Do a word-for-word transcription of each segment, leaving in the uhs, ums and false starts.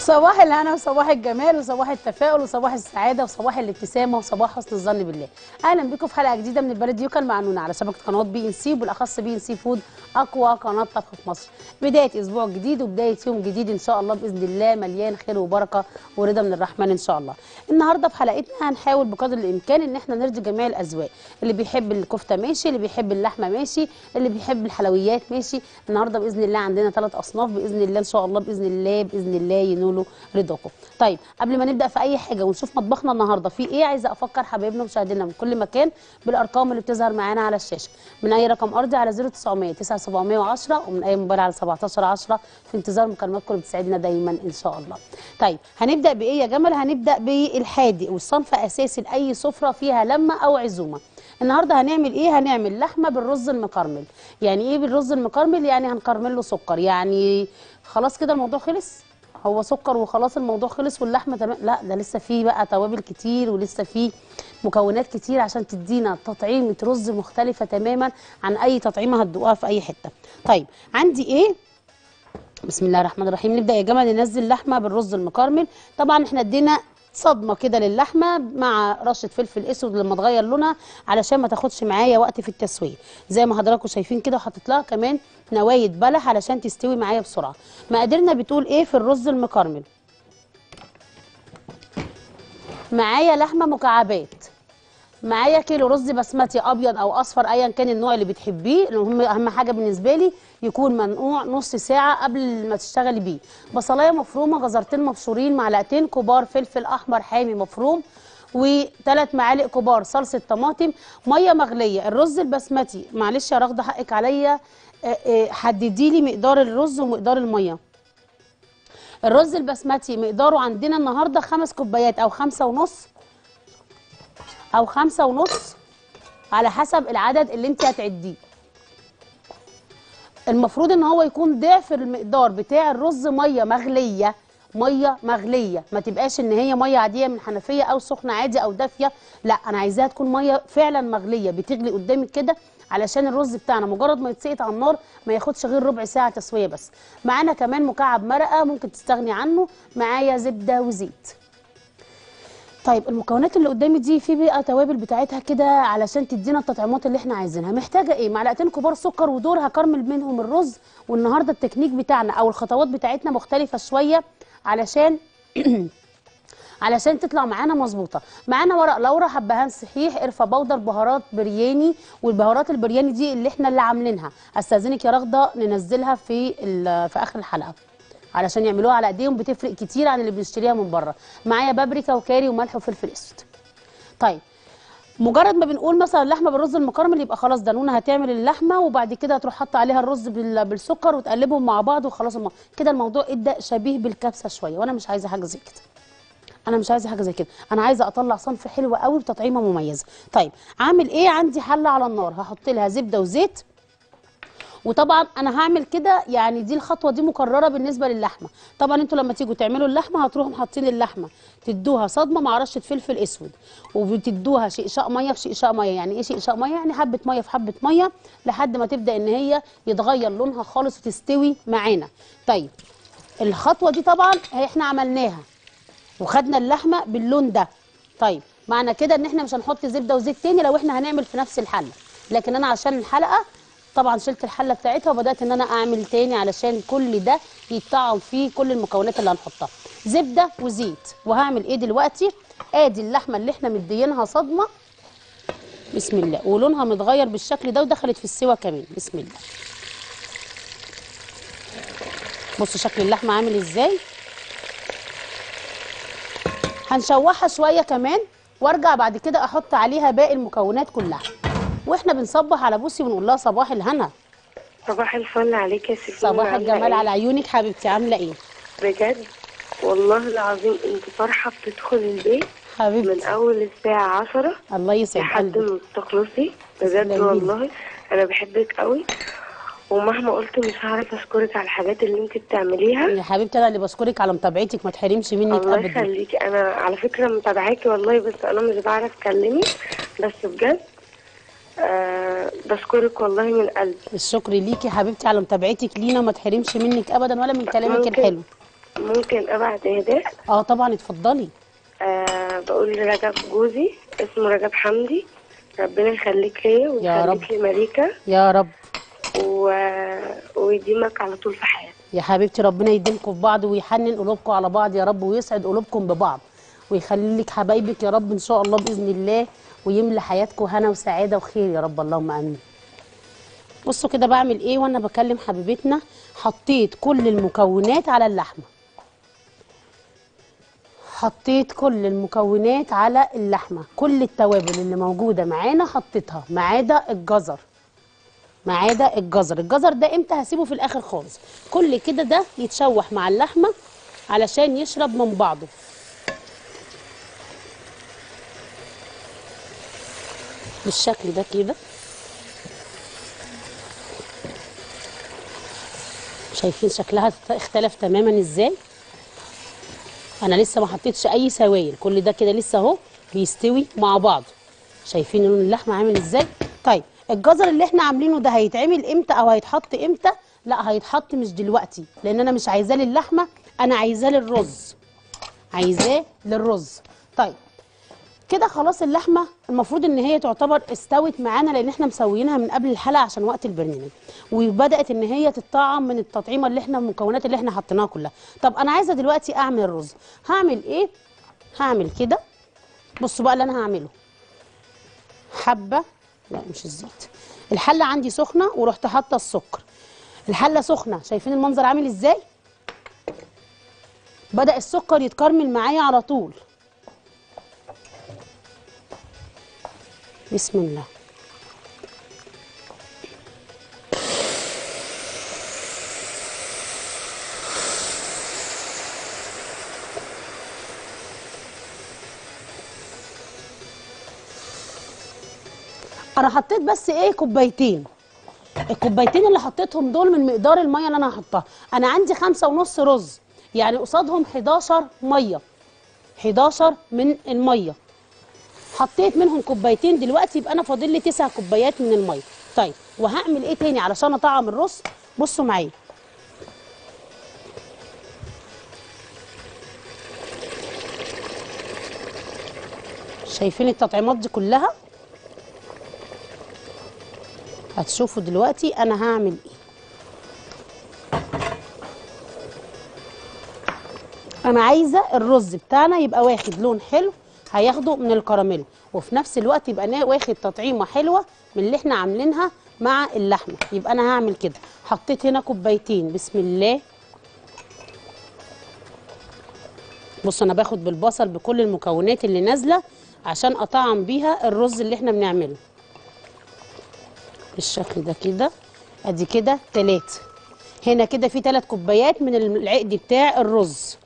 صباح الهنا وصباح الجمال وصباح التفاؤل وصباح السعاده وصباح الابتسامه وصباح حسن الظن بالله. اهلا بكم في حلقه جديده من البلد يوكل مع نونا على شبكه قنوات بي ان سي وبالاخص بي ان سي فود، اقوى قناه طبخ في مصر. بدايه اسبوع جديد وبدايه يوم جديد ان شاء الله باذن الله مليان خير وبركه ورضا من الرحمن ان شاء الله. النهارده في حلقتنا هنحاول بقدر الامكان ان احنا نرضي جميع الاذواق، اللي بيحب الكفته ماشي، اللي بيحب اللحمه ماشي، اللي بيحب الحلويات ماشي. النهارده باذن الله عندنا ثلاث اصناف باذن الله ان شاء الله باذن الله باذن الله ينولوا رضاكم. طيب قبل ما نبدا في اي حاجه ونشوف مطبخنا النهارده فيه ايه، عايزه افكر حبايبنا ومشاهدينا من كل مكان بالارقام اللي بتظهر معانا على الشاشه، من اي رقم ارضي على صفر تسعمية تسعة سبعمية وعشرة ومن اي موبايل على سبعتاشر عشرة. في انتظار مكالماتكم اللي بتسعدنا دايما ان شاء الله. طيب هنبدا بايه يا جمل؟ هنبدا بالحادق والصنف اساسي لاي سفره فيها لمه او عزومه. النهارده هنعمل ايه؟ هنعمل لحمه بالرز المكرمل. يعني ايه بالرز المكرمل؟ يعني هنكرمل له سكر. يعني خلاص كده الموضوع خلص؟ هو سكر وخلاص الموضوع خلص واللحمه تمام؟ لا، ده لسه فيه بقى توابل كتير ولسه فيه مكونات كتير عشان تدينا تطعيمه رز مختلفه تماما عن اي تطعيمه هتدوقوها في اي حته. طيب عندي ايه؟ بسم الله الرحمن الرحيم. نبدا يا جماعه ننزل لحمه بالرز المكرمل. طبعا احنا ادينا صدمه كده للحمه مع رشه فلفل اسود لما تغير لونها علشان ما تاخدش معايا وقت في التسويه، زي ما حضراتكم شايفين كده. وحطيت لها كمان نوايد بلح علشان تستوي معايا بسرعه. مقاديرنا بتقول ايه في الرز المكرمل؟ معايا لحمه مكعبات، معايا كيلو رز بسمتي ابيض او اصفر ايا كان النوع اللي بتحبيه. المهم اهم حاجه بالنسبه لي يكون منقوع نص ساعه قبل ما تشتغلي بيه. بصلايه مفرومه، جزرتين مبشورين، معلقتين كبار فلفل احمر حامي مفروم، وثلاث معالق كبار صلصه طماطم، ميه مغليه. الرز البسمتي معلش يا رغده حقك عليا، حددي لي مقدار الرز ومقدار الميه. الرز البسمتي مقداره عندنا النهارده خمس كوبايات او خمسه ونص او خمسة ونص على حسب العدد اللي انت هتعديه. المفروض ان هو يكون ضعف المقدار بتاع الرز ميه مغليه. ميه مغليه، ما تبقاش ان هي ميه عاديه من حنفيه او سخنه عادي او دافيه، لا انا عايزاها تكون ميه فعلا مغليه بتغلي قدامك كده، علشان الرز بتاعنا مجرد ما يتسقط على النار ما ياخدش غير ربع ساعه تسويه بس. معانا كمان مكعب مرقه ممكن تستغني عنه، معايا زبده وزيت. طيب المكونات اللي قدامي دي في بقى توابل بتاعتها كده علشان تدينا التطعيمات اللي احنا عايزينها. محتاجه ايه؟ معلقتين كبار سكر، ودول هكرمل منهم الرز. والنهارده التكنيك بتاعنا او الخطوات بتاعتنا مختلفه شويه علشان علشان تطلع معانا مظبوطه. معانا ورق لورا، حبهان صحيح، قرفه بودر، بهارات برياني. والبهارات البرياني دي اللي احنا اللي عاملينها، استاذنك يا رغده ننزلها في في اخر الحلقه علشان يعملوها على ايديهم، بتفرق كتير عن اللي بنشتريها من بره. معايا بابريكا وكاري وملح وفلفل اسود. طيب مجرد ما بنقول مثلا اللحمه بالرز المكرمل يبقى خلاص ده نونا هتعمل اللحمه وبعد كده هتروح حاطه عليها الرز بالسكر وتقلبهم مع بعض وخلاص. كده الموضوع ادى شبيه بالكبسه شويه، وانا مش عايزه حاجه زي كده. انا مش عايزه حاجه زي كده، انا عايزه اطلع صنف حلو قوي بتطعيمه مميزه. طيب عامل ايه؟ عندي حله على النار هحط لها زبده وزيت. وطبعا انا هعمل كده، يعني دي الخطوه دي مكرره بالنسبه للحمه. طبعا انتوا لما تيجوا تعملوا اللحمه هتروحوا حاطين اللحمه تدوها صدمه مع رشه فلفل اسود، وبتدوها شقشاق ميه في شقشاق ميه. يعني ايه شقشاق ميه؟ يعني حبه ميه في حبه ميه لحد ما تبدا ان هي يتغير لونها خالص وتستوي معانا. طيب الخطوه دي طبعا احنا عملناها وخدنا اللحمه باللون ده. طيب معنى كده ان احنا مش هنحط زبده وزيت تاني لو احنا هنعمل في نفس الحله، لكن انا عشان الحلقه طبعا شلت الحله بتاعتها وبدات ان انا اعمل تاني علشان كل ده يتطعم فيه كل المكونات اللي هنحطها. زبده وزيت. وهعمل ايه دلوقتي؟ ادي اللحمه اللي احنا مدينها صدمه، بسم الله، ولونها متغير بالشكل ده ودخلت في السوا كمان، بسم الله. بصوا شكل اللحمه عامل ازاي. هنشوحها شويه كمان وارجع بعد كده احط عليها باقي المكونات كلها. واحنا بنصبح على بوسي ونقول لها صباح الهنا. صباح الفل عليك يا سيفون. صباح الجمال إيه؟ على عيونك حبيبتي، عامله ايه؟ بجد والله العظيم انت فرحه بتدخل البيت حبيبتي من اول الساعه عشرة الله يسعد لحد قلبك ما تخلصي. بجد والله انا بحبك قوي، ومهما قلت مش هعرف اشكرك على الحاجات اللي انت بتعمليها يا حبيبتي. انا اللي بشكرك على متابعتك، ما تحرمش منك الله ابدا. الله يخليكي. انا على فكره متابعاكي والله، بس انا مش بعرف اتكلمي، بس بجد أه بشكرك والله من قلبي. الشكر ليكي يا حبيبتي على متابعتك لينا، وما تحرمش منك ابدا ولا من كلامك ممكن الحلو. ممكن ابعت اهداء؟ اه طبعا اتفضلي. آه بقول لرجب جوزي، اسمه رجب حمدي، ربنا يخليك ليا يا رب. ويخليك لي مليكة يا رب. و... ويديمك على طول في حياتك. يا حبيبتي ربنا يديمكم في بعض ويحنن قلوبكم على بعض يا رب، ويسعد قلوبكم ببعض، ويخلي لك حبايبك يا رب ان شاء الله باذن الله، ويملى حياتكم هنا وسعاده وخير يا رب، اللهم امين. بصوا كده بعمل ايه وانا بكلم حبيبتنا. حطيت كل المكونات على اللحمه، حطيت كل المكونات على اللحمه، كل التوابل اللي موجوده معانا حطيتها ما عدا الجزر، ما عدا الجزر. الجزر ده امتى هسيبه؟ في الاخر خالص. كل كده ده يتشوح مع اللحمه علشان يشرب من بعضه. بالشكل ده كده. شايفين شكلها اختلف تماما ازاي؟ انا لسه ما حطيتش اي سوائل، كل ده كده لسه اهو بيستوي مع بعض. شايفين لون اللحمه عامل ازاي؟ طيب الجزر اللي احنا عاملينه ده هيتعمل امتى او هيتحط امتى؟ لا هيتحط مش دلوقتي، لان انا مش عايزاه للحمه، انا عايزاه للرز، عايزاه للرز. طيب كده خلاص اللحمه المفروض ان هي تعتبر استوت معانا، لان احنا مسويينها من قبل الحلقه عشان وقت البرنامج، وبدات ان هي تتطعم من التطعيمه اللي احنا المكونات اللي احنا حطيناها كلها. طب انا عايزه دلوقتي اعمل الرز، هعمل ايه؟ هعمل كده. بصوا بقى اللي انا هعمله. حبه، لا مش الزيت، الحله عندي سخنه ورحت حاطه السكر. الحله سخنه، شايفين المنظر عامل ازاي؟ بدأ السكر يتكرمل معايا على طول. بسم الله. انا حطيت بس ايه كوبايتين، الكوبايتين اللي حطيتهم دول من مقدار الميه اللي انا هحطها. انا عندي خمسة ونص رز، يعني قصادهم حداشر ميه، حداشر من الميه، حطيت منهم كوبايتين دلوقتي، يبقى انا فاضل لي تسع كوبايات من الميه. طيب وهعمل ايه تاني علشان اطعم الرز؟ بصوا معايا. شايفين التطعيمات دي كلها؟ هتشوفوا دلوقتي انا هعمل ايه. انا عايزه الرز بتاعنا يبقى واخد لون حلو هياخده من الكراميل، وفي نفس الوقت يبقى واخد تطعيمه حلوه من اللي احنا عاملينها مع اللحمه. يبقى انا هعمل كده. حطيت هنا كوبايتين، بسم الله. بص انا باخد بالبصل بكل المكونات اللي نازله عشان اطعم بيها الرز اللي احنا بنعمله بالشكل ده كده. ادي كده تلاتة، هنا كده في تلات كوبايات من العقد بتاع الرز،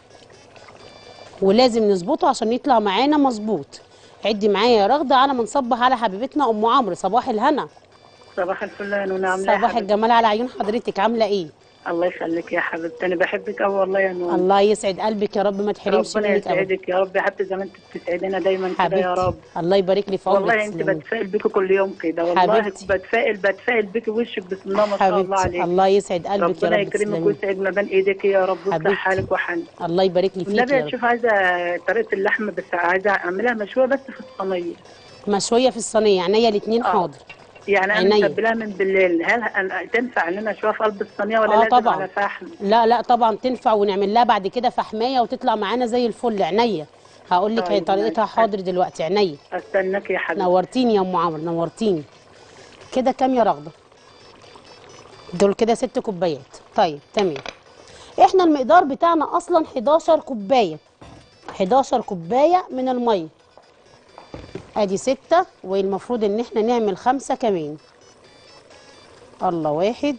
ولازم نظبطه عشان يطلع معانا مظبوط. عدي معايا يا رغده على ما نصبح على حبيبتنا ام عمرو. صباح الهنا. صباح الفل يا نونا، عامله ايه يا صباح حبيبتي؟ الجمال على عيون حضرتك، عامله ايه؟ الله يخليك يا حبيبتي، انا بحبك قوي والله يا نونا. الله يسعد قلبك يا رب، ما تحرمش ربنا منك ابدا. يسعدك يا رب يا حبيبتي، زي ما انت بتسعدينا دايما كده حبيبتي يا رب. الله يبارك لي في عمرك. والله انت تسلمي. بتفائل بيكي كل يوم كده، والله حبيبتي. بتفائل بتفائل بيكي، وشك بسم الله ما شاء الله حبيبتي عليك. الله يسعد قلبك يا ربنا رب. يكرمك تسلمي. ويسعد ما بين ايديك يا رب، ويصلح حبيبتي. حالك وحالك. الله يبارك لي فيك والنبي يا رب. اشوف عايزه طريقه اللحمه، بس عايزه اعملها مشويه بس في الصينيه. مشويه في الصينيه، عينيا الاثنين آه. حاضر. يعني انا عينيا. متبلاها من بالليل، هل أنا تنفع ان انا اشويها في قلب الصينيه ولا اه لازم طبعا. على فحم؟ لا لا طبعا تنفع، ونعمل لها بعد كده فحمايه وتطلع معانا زي الفل. عينيا هقول لك هي طيب طريقتها ماشي. حاضر دلوقتي. عينيا. استناك يا حبيبتي. نورتيني يا ام عمرو، نورتيني. كده كام يا رغده؟ دول كده ست كوبايات. طيب تمام. احنا المقدار بتاعنا اصلا حداشر كوبايه، حداشر كوبايه من الميه. ادي ستة، والمفروض ان احنا نعمل خمسة كمان. الله، واحد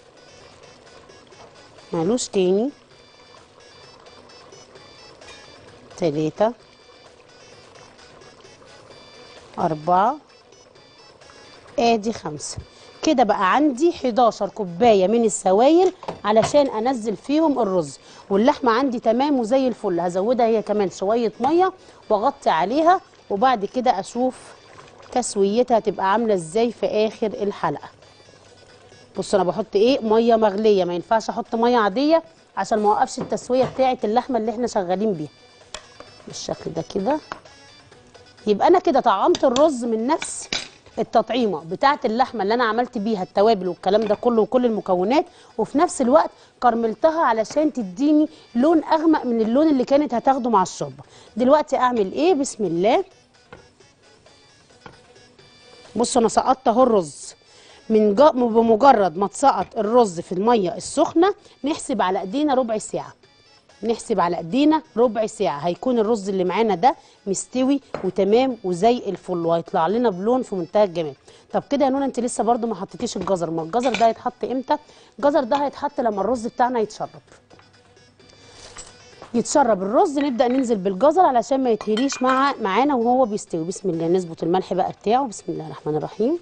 مالوش تاني، تلاتة، أربعة، ادي خمسة. كده بقى عندي حداشر كوباية من السوائل علشان انزل فيهم الرز، واللحمة عندي تمام وزي الفل. هزودها هي كمان شوية مية واغطي عليها، وبعد كده اشوف تسويتها تبقى عاملة ازاي في اخر الحلقة. بصوا انا بحط ايه؟ مية مغلية، ما ينفعش احط مية عادية عشان ما اوقفش التسويه بتاعه اللحمه اللي احنا شغالين بيها بالشكل ده كده. يبقى انا كده طعمت الرز من نفس التطعيمه بتاعه اللحمه اللي انا عملت بيها التوابل والكلام ده كله وكل المكونات، وفي نفس الوقت كرملتها علشان تديني لون اغمق من اللون اللي كانت هتاخده مع الشوربه. دلوقتي اعمل ايه؟ بسم الله. بصوا انا سقطت اهو الرز. من جا... بمجرد ما تسقط الرز في الميه السخنه نحسب على ايدينا ربع ساعه. نحسب على ايدينا ربع ساعه هيكون الرز اللي معانا ده مستوي وتمام وزي الفل، وهيطلع لنا بلون في منتهى الجمال. طب كده يا نونا انت لسه برده ما حطيتيش الجزر. ما الجزر ده هيتحط امتى؟ الجزر ده هيتحط لما الرز بتاعنا يتشرب. يتشرب الرز نبدا ننزل بالجزر علشان ما يتهريش مع معانا وهو بيستوي. بسم الله. نظبط الملح بقى بتاعه. بسم الله الرحمن الرحيم.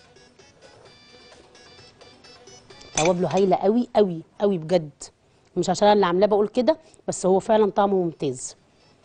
توابله هايله قوي قوي قوي بجد، مش عشان انا اللي عاملاه بقول كده، بس هو فعلا طعمه ممتاز.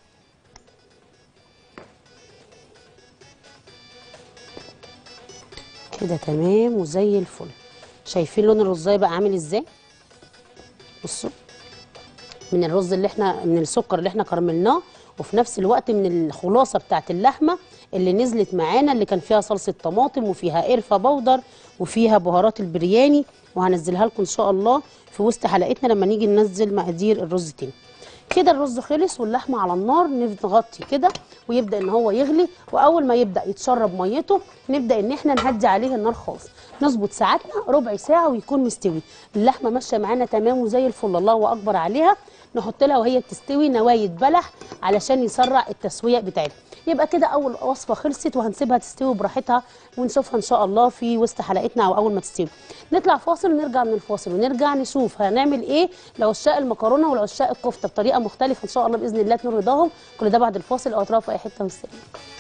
كده تمام وزي الفل. شايفين لون الرزايه بقى عامل ازاي؟ بصوا من الرز اللي احنا من السكر اللي احنا كرملناه، وفي نفس الوقت من الخلاصه بتاعت اللحمه اللي نزلت معانا اللي كان فيها صلصه طماطم وفيها قرفه بودر وفيها بهارات البرياني، وهنزلها لكم ان شاء الله في وسط حلقتنا لما نيجي ننزل مقادير الرز تاني. كده الرز خلص واللحمه على النار، نغطي كده ويبدا ان هو يغلي، واول ما يبدا يتشرب ميته نبدا ان احنا نهدي عليه النار خالص. نظبط ساعتنا ربع ساعه ويكون مستوي. اللحمه ماشيه معانا تمام وزي الفل، الله اكبر عليها. نحط لها وهي بتستوي نوايه بلح علشان يسرع التسويه بتاعتها. يبقى كده اول وصفه خلصت، وهنسيبها تستوي براحتها ونشوفها ان شاء الله في وسط حلقتنا او اول ما تستوي. نطلع فاصل ونرجع من الفاصل ونرجع نشوف هنعمل ايه لعشاق المكرونه ولعشاق الكفته بطريقه مختلفه ان شاء الله باذن الله تنور رضاهم. كل ده بعد الفاصل او اطراف في اي حته. والسلام.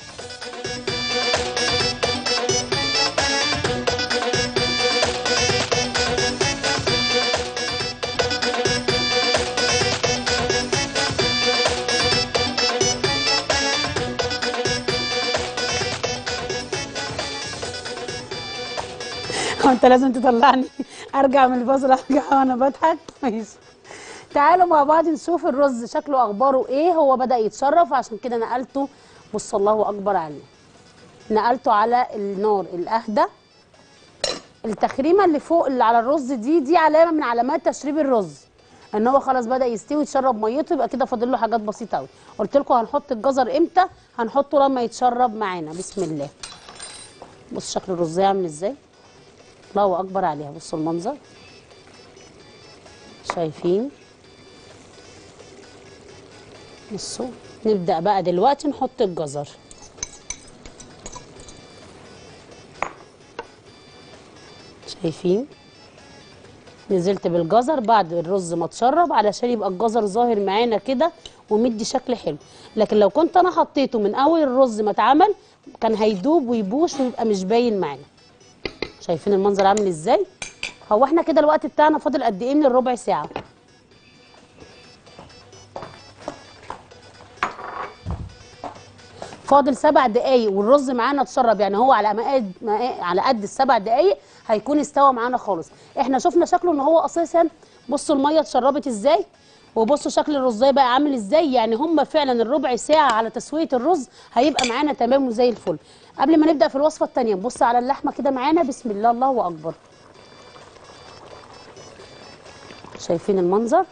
انت لازم تطلعني ارجع من الفاصل ارجع وانا بضحك. ماشي، تعالوا مع بعض نشوف الرز شكله اخباره ايه. هو بدا يتشرف عشان كده نقلته. بص الله اكبر عليه، نقلته على النار الاهدى. التخريمه اللي فوق اللي على الرز دي دي علامه من علامات تشريب الرز ان هو خلاص بدا يستوي يتشرب ميته. يبقى كده فاضل له حاجات بسيطه قوي. قلت لكم هنحط الجزر امتى؟ هنحطه لما يتشرب معانا. بسم الله. بص شكل الرز عامل ازاي، الله اكبر عليها. بصوا المنظر، شايفين؟ بصوا. نبدا بقى دلوقتي نحط الجزر. شايفين؟ نزلت بالجزر بعد الرز ما اتشرب علشان يبقى الجزر ظاهر معانا كده ومدي شكل حلو. لكن لو كنت انا حطيته من اول الرز ما اتعمل كان هيدوب ويبوش ويبقى مش باين معانا. شايفين المنظر عامل ازاي؟ هو احنا كده الوقت بتاعنا فاضل قد ايه من الربع ساعه؟ فاضل سبع دقايق والرز معانا اتشرب، يعني هو على مقاد على قد السبع دقايق هيكون استوى معانا خالص. احنا شفنا شكله ان هو اساسا بصوا الميه اتشربت ازاي، وبصوا شكل الرزايه بقى عامل ازاي. يعني هم فعلا الربع ساعه على تسويه الرز هيبقى معانا تمام وزي الفل. قبل ما نبدا في الوصفه الثانيه نبص على اللحمه كده معانا. بسم الله الله اكبر. شايفين المنظر؟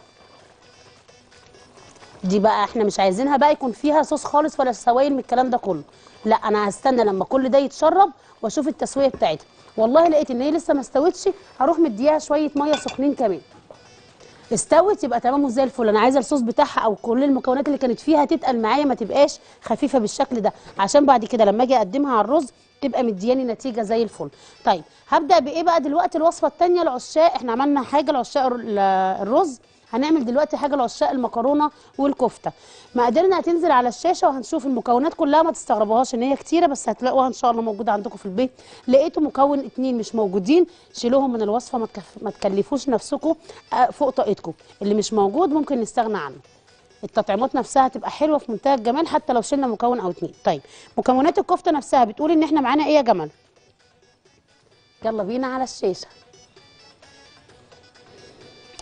دي بقى احنا مش عايزينها بقى يكون فيها صوص خالص ولا سوائل من الكلام ده كله. لا انا هستنى لما كل ده يتشرب واشوف التسويه بتاعتها. والله لقيت ان هي لسه ما استوتش هروح مديها شويه ميه سخنين كمان. استوت يبقى تمام وزي الفل. انا عايزه الصوص بتاعها او كل المكونات اللي كانت فيها تتقل معايا ما تبقاش خفيفه بالشكل ده، عشان بعد كده لما اجي اقدمها على الرز تبقى مدياني نتيجه زي الفل. طيب هبدا بايه بقى دلوقتي؟ الوصفه الثانيه العشاق. احنا عملنا حاجه لعشاق الرز، هنعمل دلوقتي حاجه لعشاق المكرونه والكفته. مقاديرنا هتنزل على الشاشه وهنشوف المكونات كلها. ما تستغربوهاش ان هي كتيره، بس هتلاقوها ان شاء الله موجوده عندكم في البيت. لقيتوا مكون اتنين مش موجودين شيلوهم من الوصفه، ما, تكف... ما تكلفوش نفسكم فوق طاقتكم. اللي مش موجود ممكن نستغنى عنه. التطعيمات نفسها هتبقى حلوه في منتهى الجمال حتى لو شلنا مكون او اتنين. طيب مكونات الكفته نفسها بتقول ان احنا معانا ايه يا جمال؟ يلا بينا على الشاشه.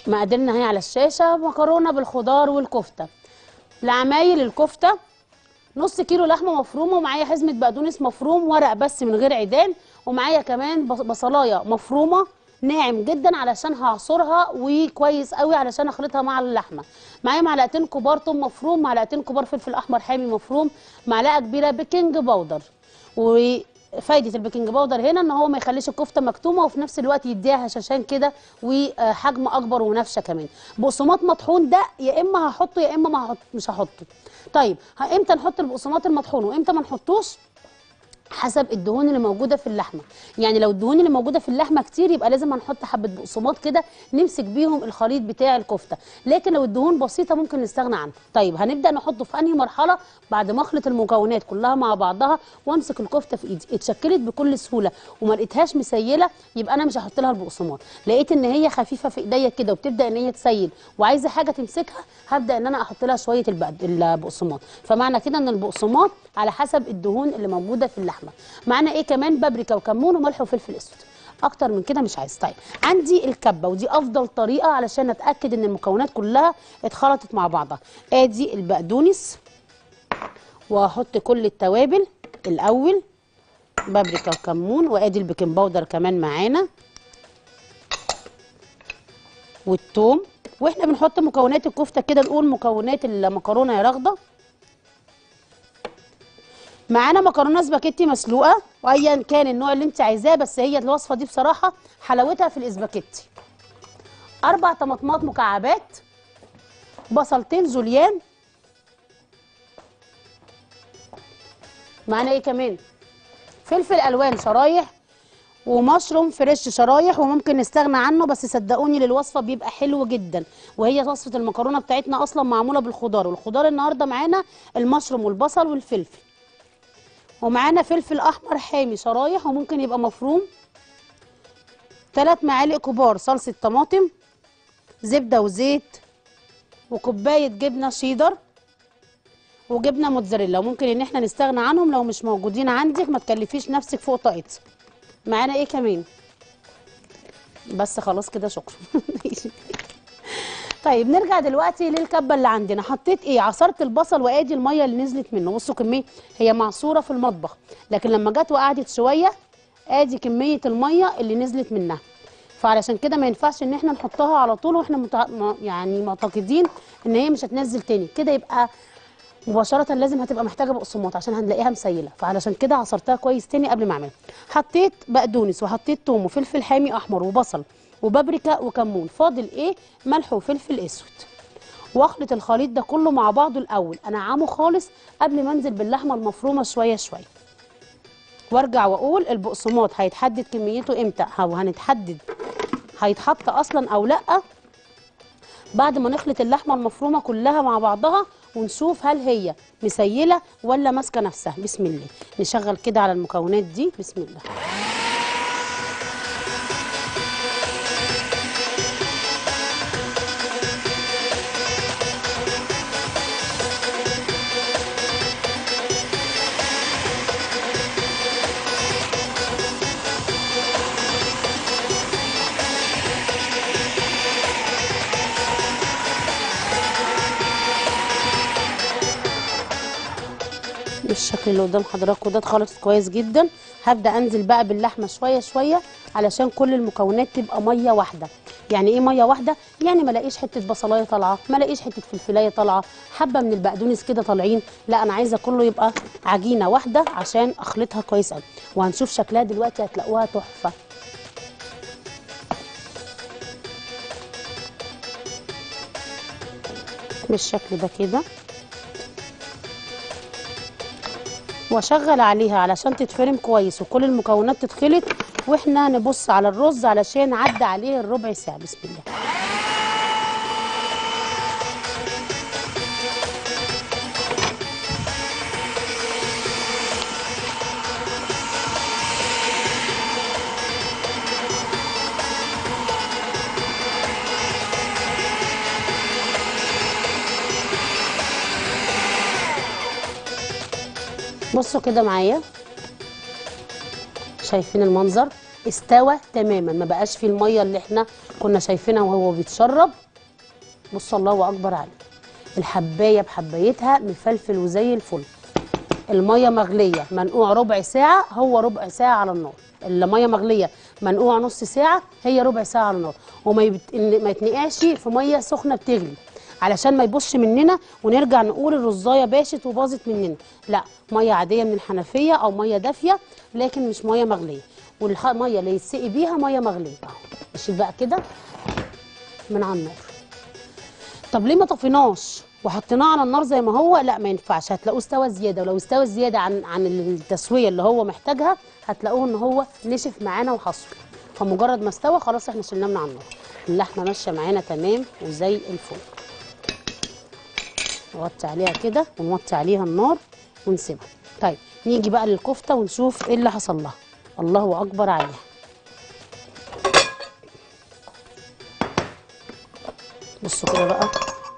مقاديرنا اهي على الشاشه. مكرونه بالخضار والكفته. لعمايل الكفته نص كيلو لحمه مفرومه، ومعايا حزمه بقدونس مفروم ورق بس من غير عيدان، ومعايا كمان بصلايه مفرومه ناعم جدا علشان هعصرها وكويس قوي علشان اخلطها مع اللحمه. معايا معلقتين كبار توم مفروم، معلقتين كبار فلفل احمر حامي مفروم، معلقه كبيره بيكنج باودر. وفايده البيكنج باودر هنا ان هو ما يخليش الكفته مكتومه، وفي نفس الوقت يديها هشاشان كده وحجم اكبر ونفشه كمان. بقسماط مطحون ده يا اما هحطه يا اما ما هحط مش هحطه. طيب امتى نحط البقسماط المطحون وامتى ما نحطوش؟ حسب الدهون اللي موجوده في اللحمه. يعني لو الدهون اللي موجوده في اللحمه كتير يبقى لازم هنحط حبه بقسماط كده نمسك بيهم الخليط بتاع الكفته، لكن لو الدهون بسيطه ممكن نستغنى عنها. طيب هنبدا نحطه في انهي مرحله؟ بعد ما اخلط المكونات كلها مع بعضها وامسك الكفته في ايدي اتشكلت بكل سهوله وما لقيتهاش مسيله، يبقى انا مش هحط لها البقسماط. لقيت ان هي خفيفه في ايديا كده وبتبدا ان هي تسيل وعايزه حاجه تمسكها، هبدا ان انا احط لها شويه البقسماط. فمعنى كده ان البقسماط على حسب الدهون اللي موجوده في اللحمه. معانا ايه كمان؟ بابريكا وكمون وملح وفلفل اسود. اكتر من كده مش عايز. طيب عندي الكبه، ودي افضل طريقه علشان اتاكد ان المكونات كلها اتخلطت مع بعضها. ادي البقدونس وهحط كل التوابل الاول، بابريكا وكمون، وادي البيكنج باودر كمان معانا والثوم. واحنا بنحط مكونات الكفته كده نقول مكونات المكرونه يا رغده. معانا مكرونه سباكيتي مسلوقه، وايا كان النوع اللي انت عايزاه، بس هي الوصفه دي بصراحه حلاوتها في الاسباجيتي. اربع طماطمات مكعبات، بصلتين جوليان. معانا ايه كمان؟ فلفل الوان شرايح، ومشروم فريش شرايح، وممكن نستغنى عنه بس صدقوني للوصفه بيبقى حلو جدا. وهي وصفه المكرونه بتاعتنا اصلا معموله بالخضار، والخضار النهارده معانا المشروم والبصل والفلفل. ومعانا فلفل احمر حامي شرايح وممكن يبقى مفروم، ثلاث معالق كبار صلصه طماطم، زبده وزيت، وكوبايه جبنه شيدر وجبنه موتزاريلا، وممكن ان احنا نستغنى عنهم لو مش موجودين عندك، ما تكلفيش نفسك فوق طاقتي. معانا ايه كمان؟ بس خلاص كده شكرا. طيب نرجع دلوقتي للكبه اللي عندنا. حطيت ايه؟ عصرت البصل وادي الميه اللي نزلت منه. بصوا كميه، هي معصوره في المطبخ لكن لما جت وقعدت شويه ادي كميه الميه اللي نزلت منها. فعلشان كده ما ينفعش ان احنا نحطها على طول واحنا متع... يعني معتقدين ان هي مش هتنزل تاني كده، يبقى مباشره لازم هتبقى محتاجه بقسماط عشان هنلاقيها مسيله. فعلشان كده عصرتها كويس تاني قبل ما اعملها. حطيت بقدونس وحطيت توم وفلفل حامي احمر وبصل وبابريكا وكمون. فاضل ايه؟ ملح وفلفل اسود. واخلط الخليط ده كله مع بعضه الاول، انعمه خالص قبل ما انزل باللحمه المفرومه شويه شويه. وارجع واقول البقسماط هيتحدد كميته امتى، او هنتحدد هيتحط اصلا او لا بعد ما نخلط اللحمه المفرومه كلها مع بعضها ونشوف هل هي مسيله ولا ماسكه نفسها. بسم الله. نشغل كده على المكونات دي. بسم الله. بالشكل اللي قدام حضراتكم ده اتخلطت كويس جدا. هبدا انزل بقى باللحمه شويه شويه علشان كل المكونات تبقى ميه واحده. يعني ايه ميه واحده؟ يعني ما الاقيش حته بصلايه طالعه، ما الاقيش حته فلفلايه طالعه، حبه من البقدونس كده طالعين، لا انا عايزه كله يبقى عجينه واحده عشان اخلطها كويس قوي. وهنشوف شكلها دلوقتي هتلاقوها تحفه. بالشكل ده كده، واشغل عليها علشان تتفرم كويس وكل المكونات تتخلط، واحنا نبص على الرز علشان عدى عليه الربع ساعه. بسم الله. بصوا كده معايا، شايفين المنظر؟ استوى تماما، ما بقاش فيه الميه اللي احنا كنا شايفينها وهو بيتشرب. بصوا الله اكبر عليه، الحبايه بحبايتها مفلفل وزي الفل. الميه مغليه منقوع ربع ساعه، هو ربع ساعه على النار. الميه مغليه منقوع نص ساعه، هي ربع ساعه على النار. وما يبت... ما يتنقعش في ميه سخنه بتغلي علشان ما يبصش مننا ونرجع نقول الرزايه باشت وباظت مننا. لا، ميه عاديه من الحنفيه او ميه دافيه، لكن مش ميه مغليه. والميه اللي يتسقي بيها ميه مغليه. اهو نشيل بقى كده من على النار. طب ليه ما طفيناش وحطيناه على النار زي ما هو؟ لا ما ينفعش، هتلاقوه استوى زياده، ولو استوى زياده عن عن التسويه اللي هو محتاجها هتلاقوه ان هو نشف معانا وحصل. فمجرد ما استوى خلاص احنا شلناه من على النار. اللحمه ماشيه معانا تمام وزي الفل. نغطي عليها كده ونوطي عليها النار ونسيبها. طيب نيجي بقى للكفته ونشوف ايه اللي حصل لها. الله اكبر عليها. بصوا كده بقى،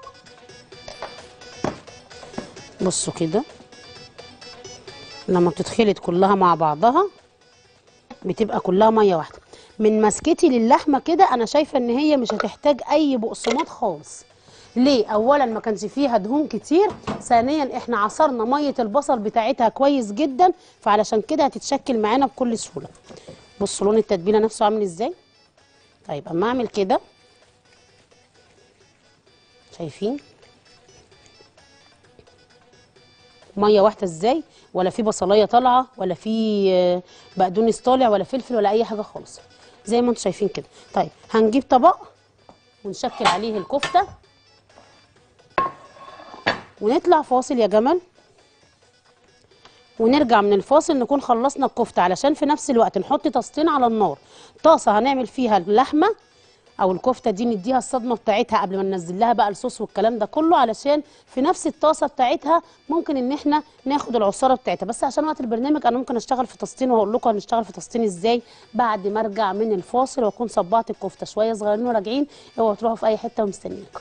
بصوا كده لما بتتخلط كلها مع بعضها بتبقى كلها ميه واحده. من مسكتي للحمه كده انا شايفه ان هي مش هتحتاج اي بقسماط خالص. ليه؟ اولا ما كانش فيها دهون كتير، ثانيا احنا عصرنا ميه البصل بتاعتها كويس جدا، فعلشان كده هتتشكل معانا بكل سهوله. بصوا لون التتبيله نفسه عامل ازاي. طيب اما اعمل كده، شايفين ميه واحده ازاي؟ ولا في بصلايه طالعه ولا في بقدونس طالع ولا فلفل ولا اي حاجه خالص، زي ما انتم شايفين كده. طيب هنجيب طبق ونشكل عليه الكفته ونطلع فاصل يا جمل، ونرجع من الفاصل نكون خلصنا الكفته، علشان في نفس الوقت نحط طاستين على النار. طاسه هنعمل فيها اللحمه او الكفته دي نديها الصدمه بتاعتها قبل ما ننزل لها بقى الصوص والكلام ده كله، علشان في نفس الطاسه بتاعتها ممكن ان احنا ناخد العصاره بتاعتها. بس عشان وقت البرنامج انا ممكن اشتغل في طاستين وهقول لكم هنشتغل في طاستين ازاي بعد ما ارجع من الفاصل واكون صبعت الكفته. شويه صغيرين وراجعين، اوعوا تروحوا في اي حته ومستنيكم.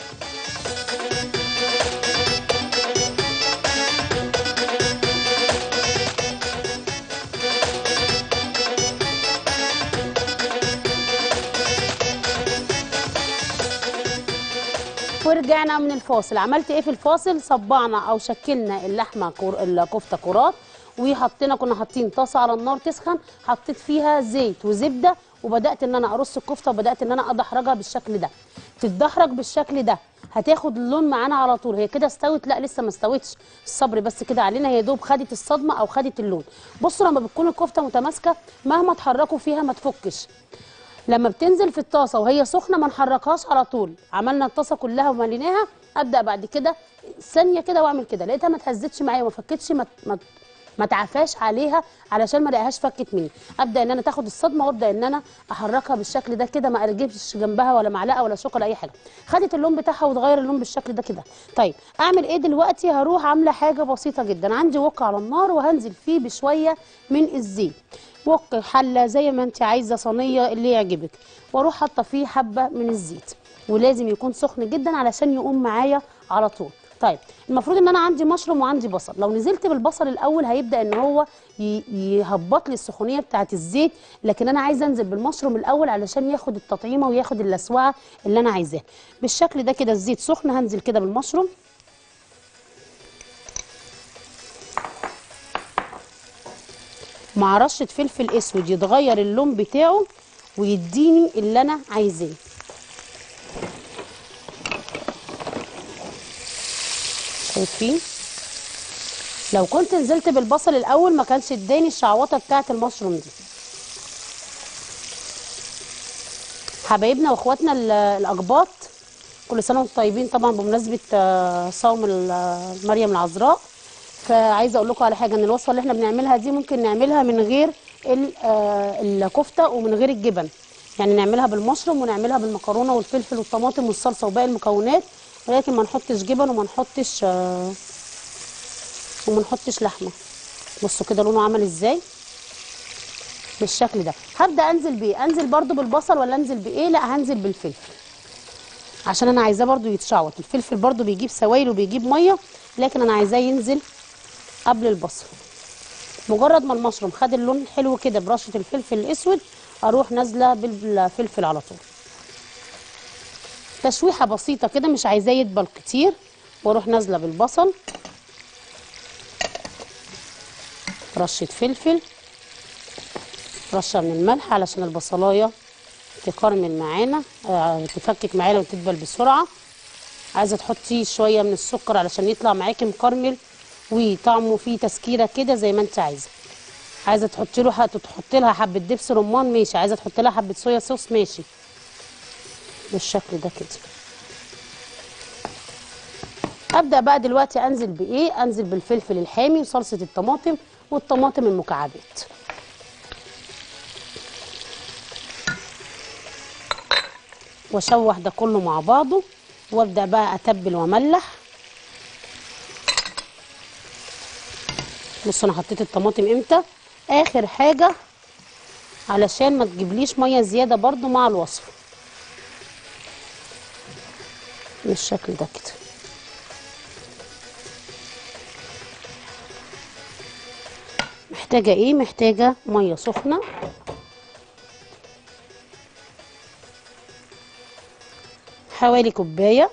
ورجعنا من الفاصل. عملت ايه في الفاصل؟ صبعنا او شكلنا اللحمه كور... الكفته كرات، وحطينا كنا حاطين طاسه على النار تسخن، حطيت فيها زيت وزبده وبدات ان انا ارص الكفته وبدات ان انا ادحرجها بالشكل ده. تتدحرج بالشكل ده هتاخد اللون معانا على طول. هي كده استوت؟ لا لسه ما استوتش، الصبر بس كده علينا، هي دوب خدت الصدمه او خدت اللون. بصوا لما بتكون الكفته متماسكه مهما تحركوا فيها ما تفكش. لما بتنزل في الطاسه وهي سخنه ما نحركهاش على طول. عملنا الطاسه كلها ومليناها، ابدا بعد كده ثانيه كده واعمل كده، لقيتها ما اتهزتش معايا وما فكتش، ما ما ما تعفاش عليها علشان ما الاقيهاش فكت مني. ابدا ان انا تاخد الصدمه وابدا ان انا احركها بالشكل ده كده، ما ارجفش جنبها ولا معلقه ولا شوكه ولا اي حاجه. خدت اللون بتاعها وتغير اللون بالشكل ده كده. طيب اعمل ايه دلوقتي؟ هروح عامله حاجه بسيطه جدا. عندي وok على النار وهنزل فيه بشويه من الزيت. وok حله زي ما انت عايزه، صينيه اللي يعجبك، واروح حاطه فيه حبه من الزيت، ولازم يكون سخن جدا علشان يقوم معايا على طول. طيب المفروض ان انا عندي مشروم وعندي بصل. لو نزلت بالبصل الاول هيبدا ان هو يهبط لي السخونيه بتاعه الزيت، لكن انا عايزه انزل بالمشروم الاول علشان ياخد التطعيمه وياخد اللسوعه اللي انا عايزاها. بالشكل ده كده الزيت سخن، هنزل كده بالمشروم مع رشه فلفل اسود يتغير اللون بتاعه ويديني اللي انا عايزاه. شايفين؟ لو كنت نزلت بالبصل الاول ما كانش اداني الشعوطه بتاعه المشروم دي. حبايبنا واخواتنا الاقباط كل سنه وانتم طيبين، طبعا بمناسبه صوم مريم العذراء. فعايزه اقول لكم على حاجه، ان الوصفه اللي احنا بنعملها دي ممكن نعملها من غير الكفته ومن غير الجبن، يعني نعملها بالمشروم ونعملها بالمكرونه والفلفل والطماطم والصلصه وباقي المكونات، ولكن ما نحطش جبن وما نحطش آه وما نحطش لحمه. بصوا كده لونه عمل ازاي بالشكل ده. هبدا انزل بايه؟ انزل برده بالبصل ولا انزل بايه؟ لا هنزل بالفلفل عشان انا عايزاه برده يتشعوط. الفلفل برده بيجيب سوائل وبيجيب ميه، لكن انا عايزاه ينزل قبل البصل. مجرد ما المشروم خد اللون حلو كده برشه الفلفل الاسود اروح نازله بالفلفل على طول. تشويحه بسيطه كده، مش عايزاه يدبل كتير. واروح نازله بالبصل، رشه فلفل، رشه من الملح علشان البصلايه تكرمل معانا، آه تفكك معانا وتدبل بسرعه. عايزه تحطي شويه من السكر علشان يطلع معاكي مكرمل وطعمه فيه تسكيره كده زي ما انت عايزه. عايزه تحطي له تحطي لها حبه دبس رمان ماشي، عايزه تحطي لها حبه صويا صوص ماشي، بالشكل ده كده. ابدا بقى دلوقتي انزل بايه؟ انزل بالفلفل الحامي وصلصه الطماطم والطماطم المكعبات. واشوح ده كله مع بعضه، وابدا بقى اتبل واملح. بصوا انا حطيت الطماطم امتى؟ اخر حاجه علشان ما تجيبليش ميه زياده برضو مع الوصفه، بالشكل ده كده. محتاجه ايه؟ محتاجه ميه سخنه، حوالي كوبايه.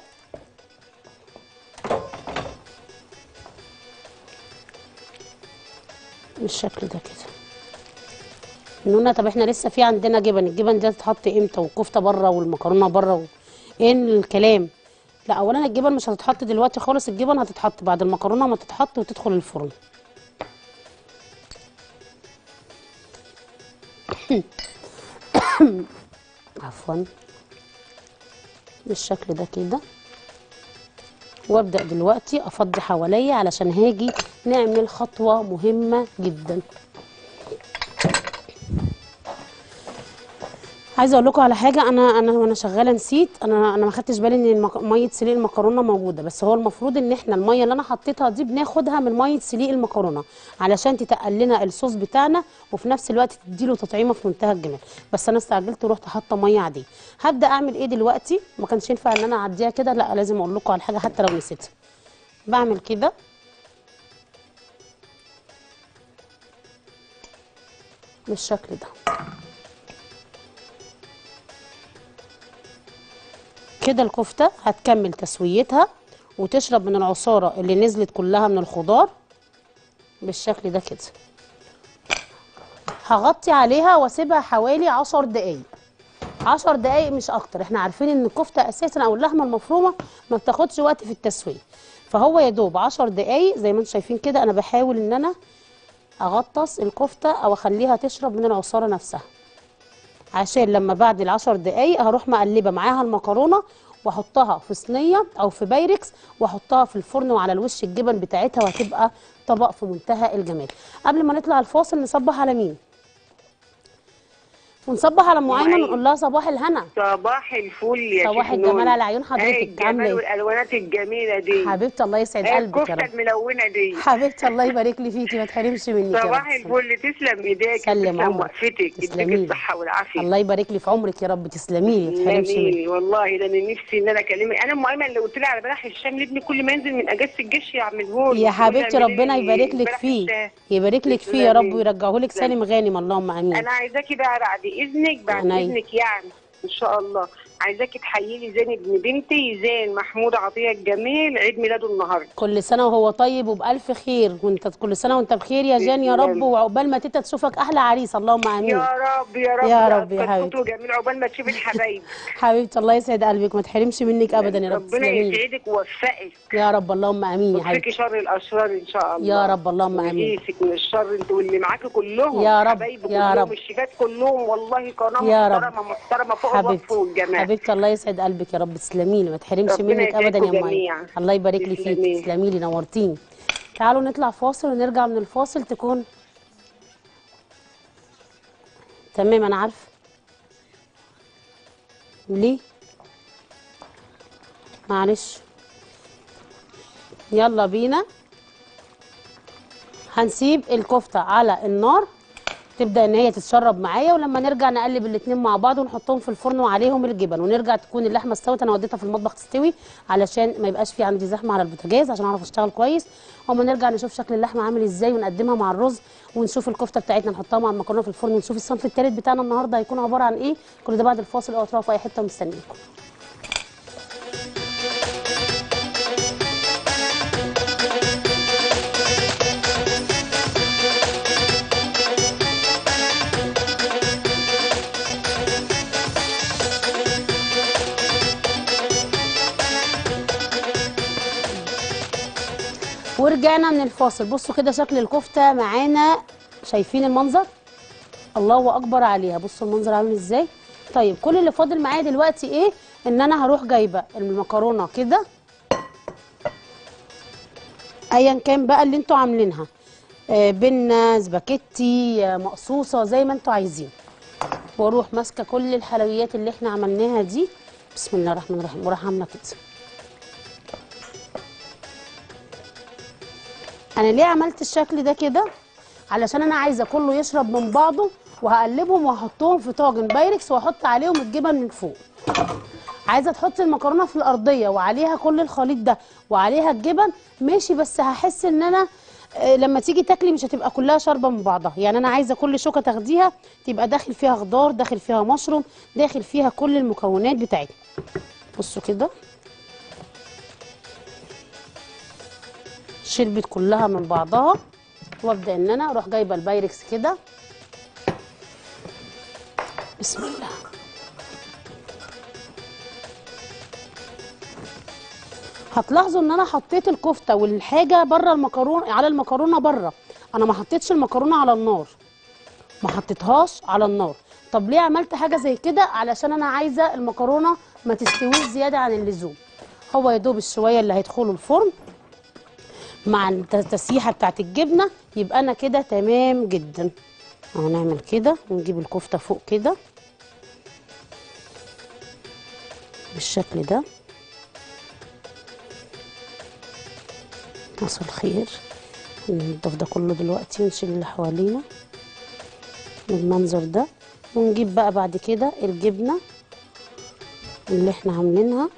بالشكل ده كده. نونا طب احنا لسه في عندنا جبن، الجبن دي هتتحط امتى؟ والكفته بره والمكرونه بره و... ايه الكلام؟ لا اولا الجبن مش هتتحط دلوقتي خالص، الجبن هتتحط بعد المكرونه ما تتحط وتدخل الفرن. عفوا. بالشكل ده كده. وابدا دلوقتي افضي حواليا علشان هاجي نعمل خطوه مهمه جدا. عايزه اقول لكم على حاجه، انا انا وانا شغاله نسيت، انا انا ما خدتش بالي ان المك... ميه سليق المكرونه موجوده، بس هو المفروض ان احنا الميه اللي انا حطيتها دي بناخدها من ميه سليق المكرونه علشان تتقل لنا الصوص بتاعنا، وفي نفس الوقت تديله تطعيمه في منتهى الجمال. بس انا استعجلت ورحت حاطه ميه عاديه. هبدا اعمل ايه دلوقتي؟ ما كانش ينفع ان انا اعديها كده، لا لازم اقول لكم على حاجه حتى لو نسيتها. بعمل كده بالشكل ده كده. الكفته هتكمل تسويتها وتشرب من العصاره اللي نزلت كلها من الخضار بالشكل ده كده. هغطي عليها واسيبها حوالي عشر دقايق، عشر دقايق مش اكتر. احنا عارفين ان الكفته اساسا او اللحمه المفرومه ما بتاخدش وقت في التسويه، فهو يا دوب عشر دقايق زي ما انتم شايفين كده. انا بحاول ان انا اغطس الكفته او اخليها تشرب من العصاره نفسها، عشان لما بعد العشر دقايق هروح مقلبه معاها المكرونه واحطها في صينيه او في بايركس واحطها في الفرن وعلى الوش الجبن بتاعتها، وهتبقى طبق في منتهى الجمال. قبل ما نطلع الفاصل نصبح على مين؟ ونصبح على ام ايمن ونقول لها صباح الهنا. صباح الفل يا شيخ صباح الجمال على عيون حضرتك. عامله ايه؟ والالوانات الجميله دي حبيبتي الله يسعد قلبك يا رب. الكفته الملونه دي حبيبتي الله يبارك لي فيكي، ما تحرمش منك يا رب. صباح الفل. تسلم ايديك، سلم تسلم وقفتك، يديك الصحه والعافيه. الله يبارك لي في عمرك يا رب، تسلمي لي، ما تحرمش منك والله. ده انا نفسي ان انا اكلمك. انا ام ايمن اللي قلت لي على بلح الشام لابني كل ما ينزل من اجازه الجيش يعمله لي. يا حبيبتي ربنا يبارك لك فيه، يبارك لك فيه يا رب ويرجعه لك سالم غانم، اللهم امين. انا عايزاكي بقى بعد اذنك بعد اذنك يعني ان شاء الله عايزاكي تحيي لي زين ابن بنتي، زين محمود عطيه الجميل، عيد ميلاده النهارده. كل سنه وهو طيب وبالف خير، وانت كل سنه وانت بخير يا جان يا رب، وعقبال ما تيتا تشوفك احلى عريس، اللهم امين. يا رب يا رب يا رب يا حبيبتي. جميل عقبال ما تشوفي الحبايب. حبيبتي الله يسعد قلبك، ما تحرمش منك ابدا يا رب. ربنا يسعدك ويوفقك يا رب، اللهم امين يا حبيبتي. ويكفيكي شر الاشرار ان شاء الله يا رب، اللهم امين. ويجيسك من الشر انت واللي معاكي كلهم يا رب حبايبك يا كلهم، رب. الشيفات كلهم والله قناه محترمه محترمه فوق الوصف والجمال. حبيبتي الله يسعد قلبك يا رب، تسلمي لي، ما تحرمش منك ابدا يا ماي. الله يبارك لي فيك، تسلمي لي، نورتيني. تعالوا نطلع فاصل ونرجع من الفاصل تكون تمام. انا عارفه ليه، معلش. يلا بينا. هنسيب الكفته على النار تبدا ان هي تتشرب معايا، ولما نرجع نقلب الاثنين مع بعض ونحطهم في الفرن وعليهم الجبن، ونرجع تكون اللحمه استوت. انا وديتها في المطبخ تستوي علشان ما يبقاش في عندي زحمه على البوتاجاز عشان اعرف اشتغل كويس. وما نرجع نشوف شكل اللحمه عامل ازاي ونقدمها مع الرز، ونشوف الكفته بتاعتنا نحطها مع المكرونه في الفرن، ونشوف الصنف الثالث بتاعنا النهارده هيكون عباره عن ايه. كل ده بعد الفاصل. اوعوا تروحوا في اي حته، ومستنيكم. ورجعنا من الفاصل. بصوا كده شكل الكفته معانا، شايفين المنظر؟ الله اكبر عليها، بصوا المنظر عامل ازاي. طيب كل اللي فاضل معايا دلوقتي ايه؟ ان انا هروح جايبه المكرونه كده ايا كان بقى اللي انتوا عاملينها، آه بنه، سباكيتي، آه مقصوصه، زي ما انتوا عايزين. واروح ماسكه كل الحلويات اللي احنا عملناها دي، بسم الله الرحمن الرحيم، واروح عامله كده. انا ليه عملت الشكل ده كده؟ علشان انا عايزه كله يشرب من بعضه، وهقلبهم وهحطهم في طاجن بايركس واحط عليهم الجبن من فوق. عايزه تحطي المكرونه في الارضيه وعليها كل الخليط ده وعليها الجبن، ماشي، بس هحس ان انا آه لما تيجي تاكلي مش هتبقى كلها شاربه من بعضها. يعني انا عايزه كل شوكه تاخديها تبقى داخل فيها خضار، داخل فيها مشروم، داخل فيها كل المكونات بتاعتها. بصوا كده شربت كلها من بعضها، وابدا ان انا اروح جايبه البايركس كده، بسم الله. هتلاحظوا ان انا حطيت الكفته والحاجه بره المكرونه، على المكرونه بره، انا ما حطيتش المكرونه على النار، ما حطيتهاش على النار. طب ليه عملت حاجه زي كده؟ علشان انا عايزه المكرونه ما تستويش زياده عن اللزوم. هو يا دوب الشويه اللي هيدخلوا الفرن مع التسييحه بتاعت الجبنه، يبقى انا كده تمام جدا. هنعمل كده ونجيب الكفته فوق كده بالشكل ده. مساء الخير. ننضف ده كله دلوقتي ونشيل اللي حوالينا بالمنظر ده، ونجيب بقى بعد كده الجبنه اللي احنا عاملينها.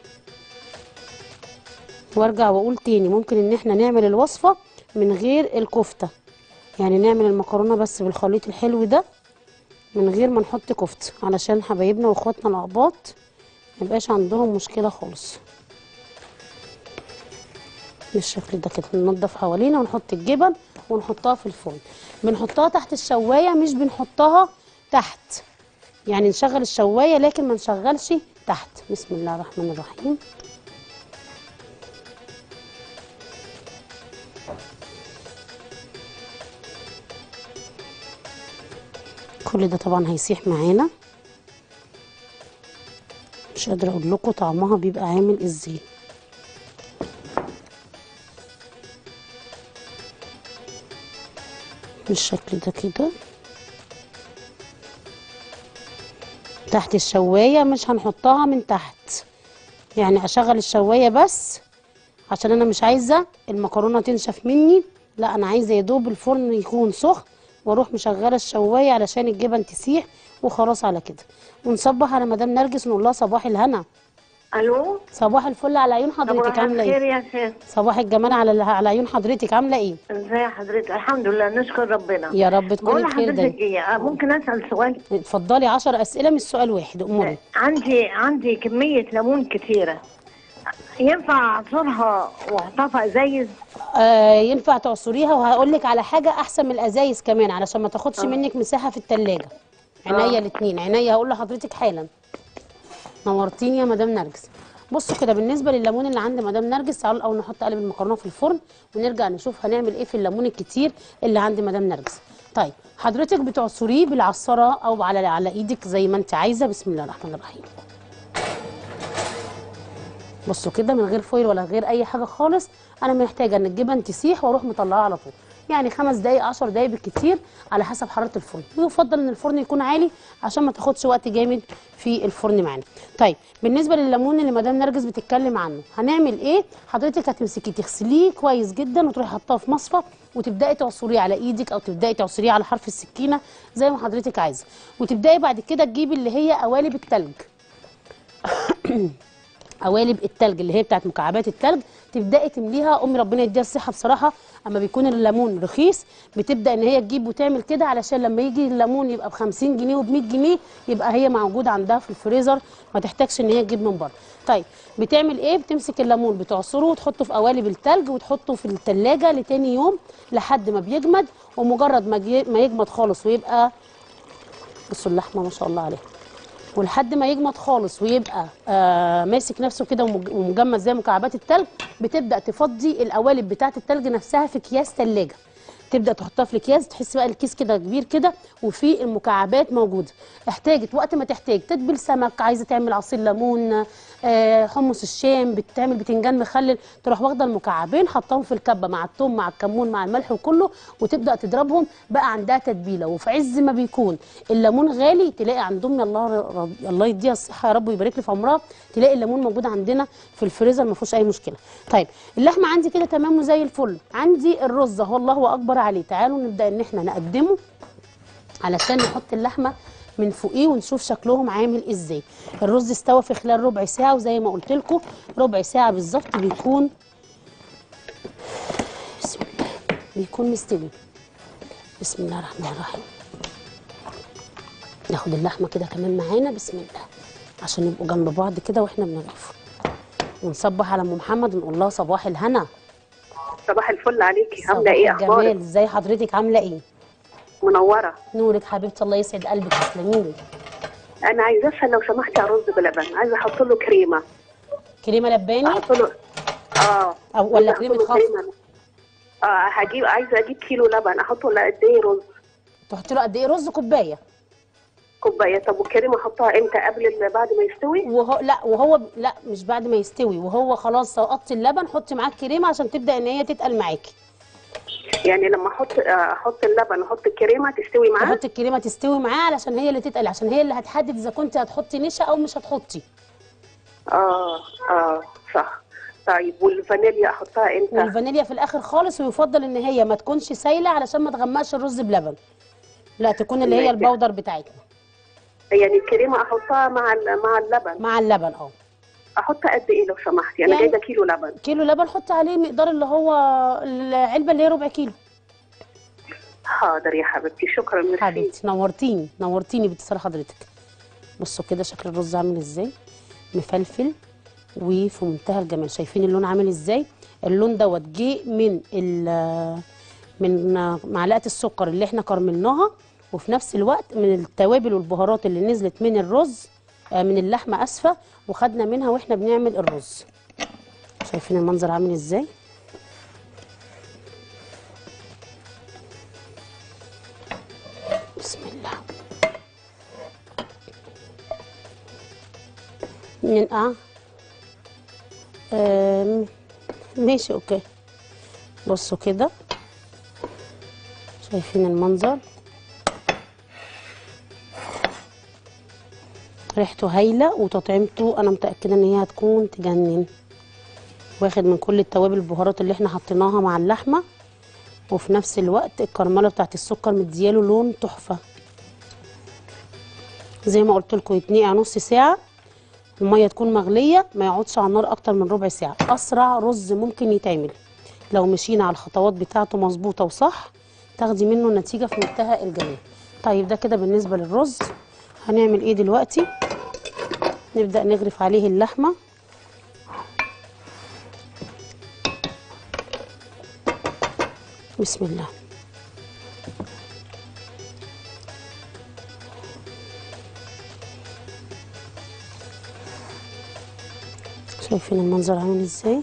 وارجع واقول تاني، ممكن ان احنا نعمل الوصفه من غير الكفته، يعني نعمل المكرونه بس بالخليط الحلو ده من غير ما نحط كفته، علشان حبايبنا واخواتنا الاقباط ميبقاش عندهم مشكله خالص. بالشكل ده كده ننضف حوالينا ونحط الجبن ونحطها في الفرن. بنحطها تحت الشوايه، مش بنحطها تحت، يعني نشغل الشوايه لكن ما نشغلش تحت. بسم الله الرحمن الرحيم. كل ده طبعا هيسيح معانا، مش قادره اقول لكم طعمها بيبقى عامل ازاي. بالشكل ده كده تحت الشوايه، مش هنحطها من تحت، يعني اشغل الشوايه بس عشان انا مش عايزه المكرونه تنشف مني، لا انا عايزه يا دوب الفرن يكون سخن، واروح مشغله الشوايه علشان الجبن تسيح، وخلاص على كده. ونصبح على مدام نرجس ونقول لها صباح الهنا. الو، صباح الفل على عيون حضرتك، عامله ايه؟ صباح الخير يا شيخ. صباح الجمال على على عيون حضرتك، عامله ايه؟ ازي حضرتك؟ الحمد لله، نشكر ربنا. يا رب تكوني بقول بخير لحضرتك دايما. ايه، ممكن اسال سؤال؟ اتفضلي. عشر اسئله مش سؤال واحد، اموري. عندي عندي كميه ليمون كتيره، ينفع اعصرها واحطها في ازايز؟ آه ينفع تعصريها، وهقول لك على حاجه احسن من الازايز كمان علشان ما تاخدش آه. منك مساحه في التلاجة. عينيا آه. الاثنين، عينيا هقول لحضرتك حالا. نورتيني يا مدام نرجس. بصوا كده بالنسبه لليمون اللي عند مدام نرجس، تعالوا الاول نحط قالب المكرونه في الفرن ونرجع نشوف هنعمل ايه في الليمون الكتير اللي عند مدام نرجس. طيب حضرتك بتعصريه بالعصاره او على على ايدك زي ما انت عايزه. بسم الله الرحمن الرحيم. بصوا كده من غير فويل ولا غير اي حاجه خالص، انا محتاجه ان الجبن تسيح واروح مطلعاها على طول، يعني خمس دقايق عشر دقايق بالكتير على حسب حراره الفرن، ويفضل ان الفرن يكون عالي عشان ما تاخدش وقت جامد في الفرن معانا. طيب بالنسبه لليمون اللي مدام نرجس بتتكلم عنه، هنعمل ايه؟ حضرتك هتمسكيه تغسليه كويس جدا وتروحي حاطاه في مصفى وتبداي تعصريه على ايدك او تبداي تعصريه على حرف السكينه زي ما حضرتك عايزه، وتبداي بعد كده تجيبي اللي هي قوالب التلج قوالب التلج اللي هي بتاعت مكعبات التلج، تبداي تمليها. امي ربنا يديها الصحه بصراحه، اما بيكون الليمون رخيص بتبدا ان هي تجيب وتعمل كده علشان لما يجي الليمون يبقى ب خمسين جنيه وب مية جنيه يبقى هي موجوده عندها في الفريزر، ما تحتاجش ان هي تجيب من بره. طيب بتعمل ايه؟ بتمسك الليمون بتعصره وتحطه في قوالب التلج وتحطه في الثلاجه لتاني يوم لحد ما بيجمد، ومجرد ما ما يجمد خالص ويبقى، بصوا اللحمه ما شاء الله عليها، ولحد ما يجمد خالص ويبقى آه ماسك نفسه كده ومجمد زي مكعبات التلج، بتبدا تفضي القوالب بتاعه التلج نفسها في اكياس ثلاجه. تبدا تحطها في الاكياس، تحس بقى الكيس كده كبير كده وفيه المكعبات موجوده. احتاجت وقت ما تحتاج تتبل سمك، عايزه تعمل عصير ليمون، آه حمص الشام، بتعمل بتنجان مخلل، تروح واخده المكعبين حطاهم في الكبه مع الثوم مع الكمون مع الملح وكله، وتبدا تضربهم بقى عندها تتبيله. وفي عز ما بيكون الليمون غالي، تلاقي عند امي الله الله يديها الصحه يا رب ويبارك لي في عمرها، تلاقي الليمون موجود عندنا في الفريزر ما فيهوش اي مشكله. طيب اللحمه عندي كده تمام وزي الفل. عندي الرز اهو الله اكبر عليه. تعالوا نبدا ان احنا نقدمه علشان نحط اللحمه من فوقيه ونشوف شكلهم عامل ازاي. الرز استوى في خلال ربع ساعه، وزي ما قلت لكم ربع ساعه بالظبط بيكون بسم الله بيكون مستوي. بسم الله الرحمن الرحيم. ناخد اللحمه كده كمان معانا بسم الله عشان يبقوا جنب بعض كده واحنا بنغرف. ونصبح على ام محمد ونقول لها صباح الهنا. صباح الفل عليكي، عامله ايه اخبارك؟ جمال، ازاي حضرتك عامله ايه؟ منوره. نورك حبيبتي، الله يسعد قلبك، تسلمي لي. انا عايزه افهم لو سمحتي على رز بلبن، عايزه احط له كريمه. كريمه لباني؟ احط له اه أو ولا كريمه خفق؟ اه هجيب عايزه اجيب كيلو لبن، احطه له قد ايه رز؟ تحطي له قد ايه رز؟ كوبايه. كوبايه. طب والكريمه احطها امتى؟ قبل بعد ما يستوي؟ وهو لا وهو لا مش بعد ما يستوي، وهو خلاص سقطتي اللبن حطي معاه الكريمه عشان تبدا ان هي تتقل معاكي. يعني لما احط احط اللبن احط الكريمه تستوي معاه؟ احط الكريمه تستوي معاه علشان هي اللي تتقل، عشان هي اللي هتحدد اذا كنت هتحطي نشا او مش هتحطي. اه اه صح. طيب والفانيليا احطها امتى؟ والفانيليا في الاخر خالص، ويفضل ان هي ما تكونش سايله علشان ما تغمقش الرز بلبن. لا تكون اللي هي البودر بتاعتنا. يعني الكريمه احطها مع مع اللبن؟ مع اللبن اه. احط قد ايه لو سمحتي؟ انا يعني جايبه كيلو لبن. كيلو لبن حطي عليه مقدار اللي هو العلبه اللي هي ربع كيلو. حاضر يا حبيبتي، شكرا ميرسي. حبيبتي نورتيني نورتيني باتصال حضرتك. بصوا كده شكل الرز عامل ازاي، مفلفل وفي منتهى الجمال. شايفين اللون عامل ازاي؟ اللون دوت جه من من معلقه السكر اللي احنا كرملناها، وفي نفس الوقت من التوابل والبهارات اللي نزلت من الرز من اللحمه اسفه، وخدنا منها واحنا بنعمل الرز. شايفين المنظر عامل ازاي؟ بسم الله. ننقع آه ماشي اوكي. بصوا كده شايفين المنظر، ريحته هايله وتطعيمته انا متاكده ان هي هتكون تجنن. واخد من كل التوابل البهارات اللي احنا حطيناها مع اللحمه، وفي نفس الوقت الكرمله بتاعت السكر مدياله لون تحفه. زي ما قلت لكم يتنقع نص ساعه، الميه تكون مغليه، ما يقعدش على النار اكتر من ربع ساعه. اسرع رز ممكن يتعمل لو مشينا على الخطوات بتاعته مظبوطه وصح، تاخدي منه نتيجه في منتهى الجمال. طيب ده كده بالنسبه للرز. هنعمل ايه دلوقتي؟ نبدا نغرف عليه اللحمه. بسم الله. شايفين المنظر عامل ازاي؟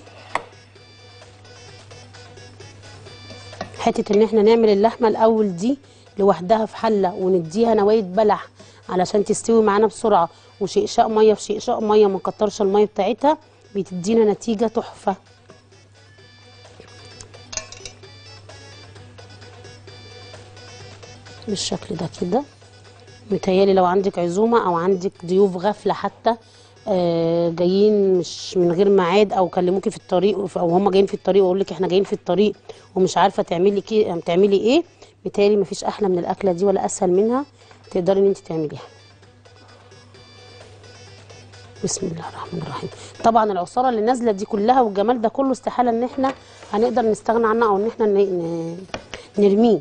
حته ان احنا نعمل اللحمه الاول دي لوحدها في حله ونديها نوايه بلح علشان تستوي معانا بسرعه، وشقشاق ميه في شقشاق ميه، ما نكترش الميه بتاعتها، بتدينا نتيجه تحفه. بالشكل ده كده. متهيالي لو عندك عزومه او عندك ضيوف غفله حتى آه جايين مش من غير ميعاد، او كلموكي في الطريق او هم جايين في الطريق ويقول لك احنا جايين في الطريق ومش عارفه تعملي كي تعملي ايه، متهيالي مفيش احلى من الاكله دي ولا اسهل منها تقدري ان انت تعمليها. بسم الله الرحمن الرحيم. طبعا العصاره اللي نازله دي كلها والجمال ده كله استحاله ان احنا هنقدر نستغنى عنه او ان احنا نرميه.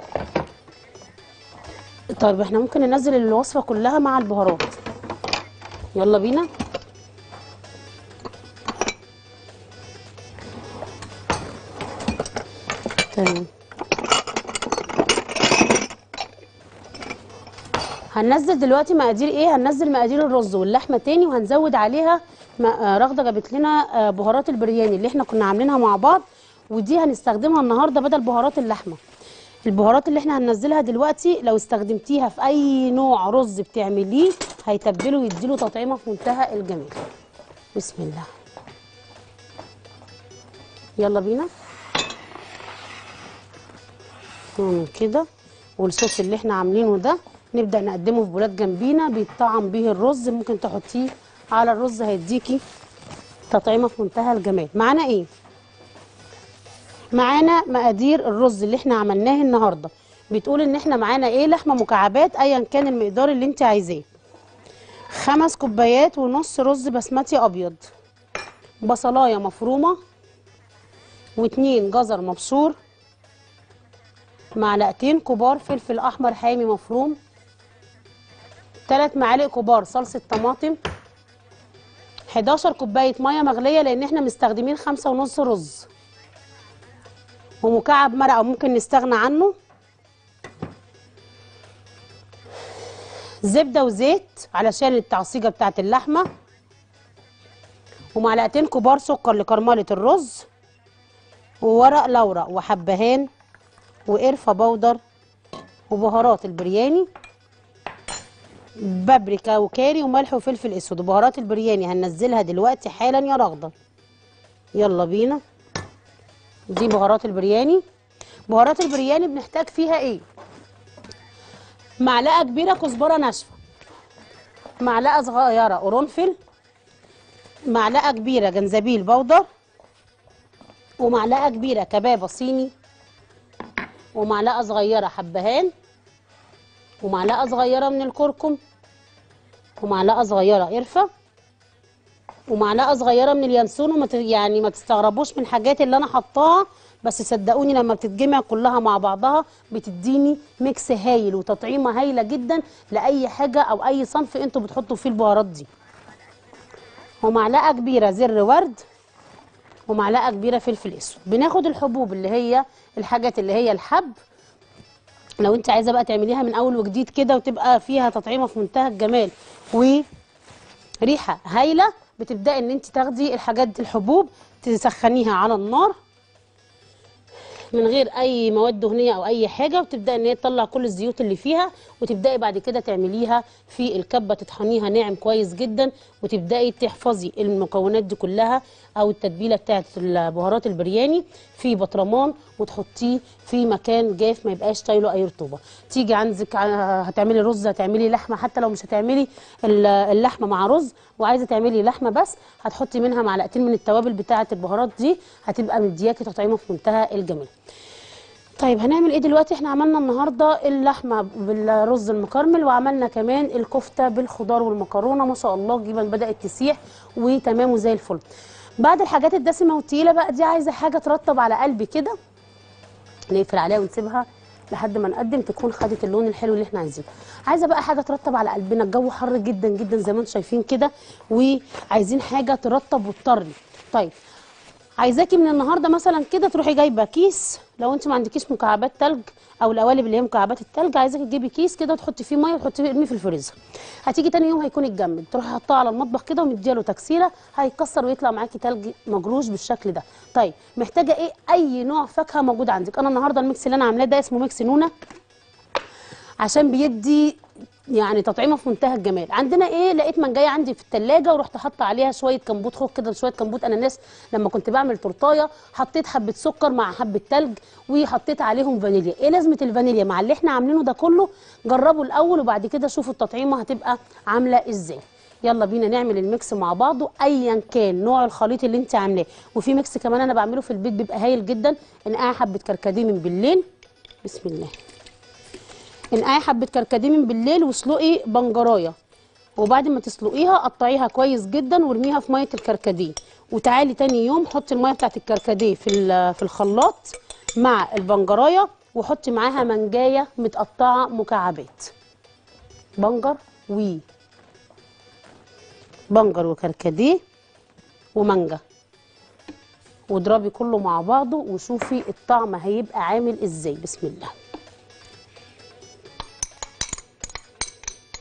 طيب احنا ممكن ننزل الوصفه كلها مع البهارات. يلا بينا. تمام. هننزل دلوقتي مقادير ايه؟ هننزل مقادير الرز واللحمه تاني، وهنزود عليها رغده جابت لنا بهارات البرياني اللي احنا كنا عاملينها مع بعض، ودي هنستخدمها النهارده بدل بهارات اللحمه. البهارات اللي احنا هننزلها دلوقتي لو استخدمتيها في اي نوع رز بتعمليه هيتبله ويديله تطعيمه في منتهى الجمال. بسم الله. يلا بينا نعمل كده. والصوص اللي احنا عاملينه ده نبدا نقدمه في بولات جنبينا بيتطعم بيه الرز، ممكن تحطيه على الرز هيديكي تطعيمه في منتهى الجمال. معانا ايه؟ معانا مقادير الرز اللي احنا عملناه النهارده. بتقول ان احنا معانا ايه؟ لحمه مكعبات ايا كان المقدار اللي انت عايزاه، خمس كوبايات ونص رز بسمتي ابيض، بصلايه مفرومه، واتنين جزر مبشور، معلقتين كبار فلفل احمر حامي مفروم، تلات معالق كبار صلصه طماطم، حداشر كوبايه ميه مغليه لان احنا مستخدمين خمسة ونص رز، ومكعب مرقه ممكن نستغنى عنه، زبده وزيت علشان التعصيجه بتاعت اللحمه، ومعلقتين كبار سكر لكرمله الرز، وورق لورا وحبهان وقرفه بودر وبهارات البرياني، بابريكا وكاري وملح وفلفل اسود. وبهارات البرياني هننزلها دلوقتي حالا يا رغده. يلا بينا. دي بهارات البرياني. بهارات البرياني بنحتاج فيها ايه؟ معلقه كبيره كزبره ناشفه، معلقه صغيره قرنفل، معلقه كبيره جنزبيل بودر، ومعلقه كبيره كبابه صيني، ومعلقه صغيره حبهان، ومعلقه صغيره من الكركم، ومعلقه صغيره قرفه، ومعلقه صغيره من اليانسون. وما يعني ما تستغربوش من الحاجات اللي انا حطاها، بس صدقوني لما بتتجمع كلها مع بعضها بتديني ميكس هايل وتطعيمه هايله جدا لاي حاجه او اي صنف انتوا بتحطوا فيه البهارات دي. ومعلقه كبيره زر ورد، ومعلقه كبيره فلفل اسود. بناخد الحبوب اللي هي الحاجات اللي هي الحب، لو انت عايزه بقى تعمليها من اول وجديد كده وتبقى فيها تطعيمه في منتهى الجمال وريحه هايله، بتبداي ان انت تاخدي الحاجات دي الحبوب تسخنيها على النار من غير اي مواد دهنيه او اي حاجه، وتبداي ان هي تطلع كل الزيوت اللي فيها، وتبداي بعد كده تعمليها في الكبه تطحنيها ناعم كويس جدا، وتبداي تحفظي المكونات دي كلها او التتبيله بتاعه البهارات البرياني في بطرمان وتحطيه في مكان جاف ما يبقاش طايله اي رطوبه. تيجي عندك هتعملي رز، هتعملي لحمه، حتى لو مش هتعملي اللحمه مع رز وعايزه تعملي لحمه بس، هتحطي منها معلقتين من التوابل بتاعه البهارات دي، هتبقى مدياكي تطعيمه في منتهى الجمال. طيب هنعمل ايه دلوقتي؟ احنا عملنا النهارده اللحمه بالرز المكرمل، وعملنا كمان الكفته بالخضار والمكرونه، ما شاء الله الجبن بدات تسيح وتمام وزي الفل. بعد الحاجات الدسمه والتقيله بقى دي عايزه حاجه ترطب على قلبي كده، نقفل عليها ونسيبها لحد ما نقدم تكون خدت اللون الحلو اللي احنا عايزينه. عايزه بقى حاجه ترطب على قلبنا، الجو حر جدا جدا زي ما انتم شايفين كده، وعايزين حاجه ترطب وتطري. طيب عايزاكي من النهارده مثلا كده تروحي جايبه كيس، لو انت ما عندكيش مكعبات تلج او القوالب اللي هي مكعبات التلج، عايزاكي تجيبي كيس كده وتحطي فيه ميه وتحطيه ارميه في الفريزر. هتيجي تاني يوم هيكون اتجمد، تروحي حاطاه على المطبخ كده ومدياله تكسيره، هيكسر ويطلع معاكي تلج مجروش بالشكل ده. طيب محتاجه ايه؟ اي نوع فاكهه موجود عندك. انا النهارده الميكس اللي انا عاملاه ده اسمه ميكس نونه، عشان بيدي يعني تطعيمه في منتهى الجمال. عندنا ايه؟ لقيت منجايه عندي في الثلاجه ورحت حاطه عليها شويه كمبوت خوخ كده، شويه كمبوت اناناس. لما كنت بعمل تورتايه حطيت حبه سكر مع حبه ثلج وحطيت عليهم فانيليا. ايه لازمه الفانيليا مع اللي احنا عاملينه ده كله؟ جربوا الاول وبعد كده شوفوا التطعيمه هتبقى عامله ازاي. يلا بينا نعمل الميكس مع بعضه ايا كان نوع الخليط اللي انت عاملاه. وفي ميكس كمان انا بعمله في البيت بيبقى هايل جدا، انقعي حبه كركديه من بالليل، بسم الله، انقعي حبه كركديه من بالليل واسلقي بنجرايه، وبعد ما تسلقيها قطعيها كويس جدا وارميها في ميه الكركديه، وتعالي تاني يوم حطي الميه بتاعت الكركديه في في الخلاط مع البنجرايه، وحطي معاها منجايه متقطعه مكعبات، بنجر و بنجر وكركديه ومانجا، واضربي كله مع بعضه وشوفي الطعم هيبقى عامل ازاي. بسم الله.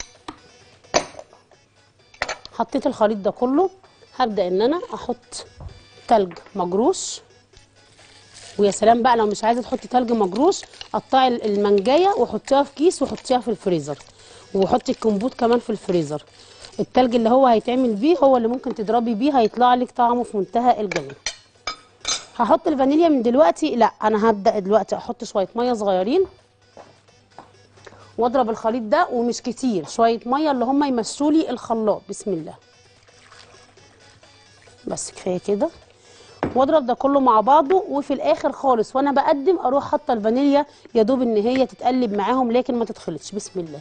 حطيت الخليط ده كله، هبدا ان انا احط تلج مجروش. ويا سلام بقى لو مش عايزه تحطي تلج مجروش، قطعي المانجايه وحطيها في كيس وحطيها في الفريزر، وحطي الكمبوت كمان في الفريزر. التلج اللي هو هيتعمل بيه هو اللي ممكن تضربي بيه، هيطلع لك طعمه في منتهى الجمال. هحط الفانيليا من دلوقتي؟ لا، انا هبدا دلوقتي احط شويه ميه صغيرين واضرب الخليط ده، ومش كتير، شويه ميه اللي هم يمشوا لي الخلاط. بسم الله، بس كفايه كده. واضرب ده كله مع بعضه، وفي الاخر خالص وانا بقدم اروح حاطه الفانيليا يا دوب ان هي تتقلب معاهم لكن ما تتخلطش. بسم الله.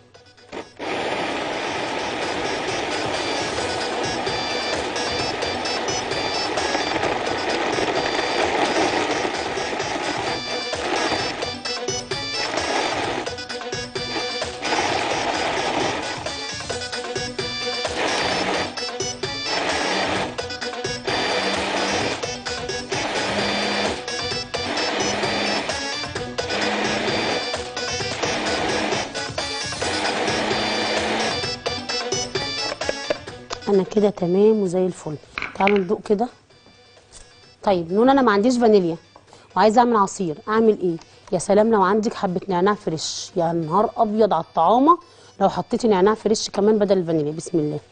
انا كده تمام وزي الفل. تعالوا ندوق كده. طيب نون، انا ما عنديش فانيليا وعايزه اعمل عصير، اعمل ايه؟ يا سلام لو عندك حبه نعناع فريش، يا نهار ابيض على الطعامه لو حطيتي نعناع فريش كمان بدل الفانيليا. بسم الله.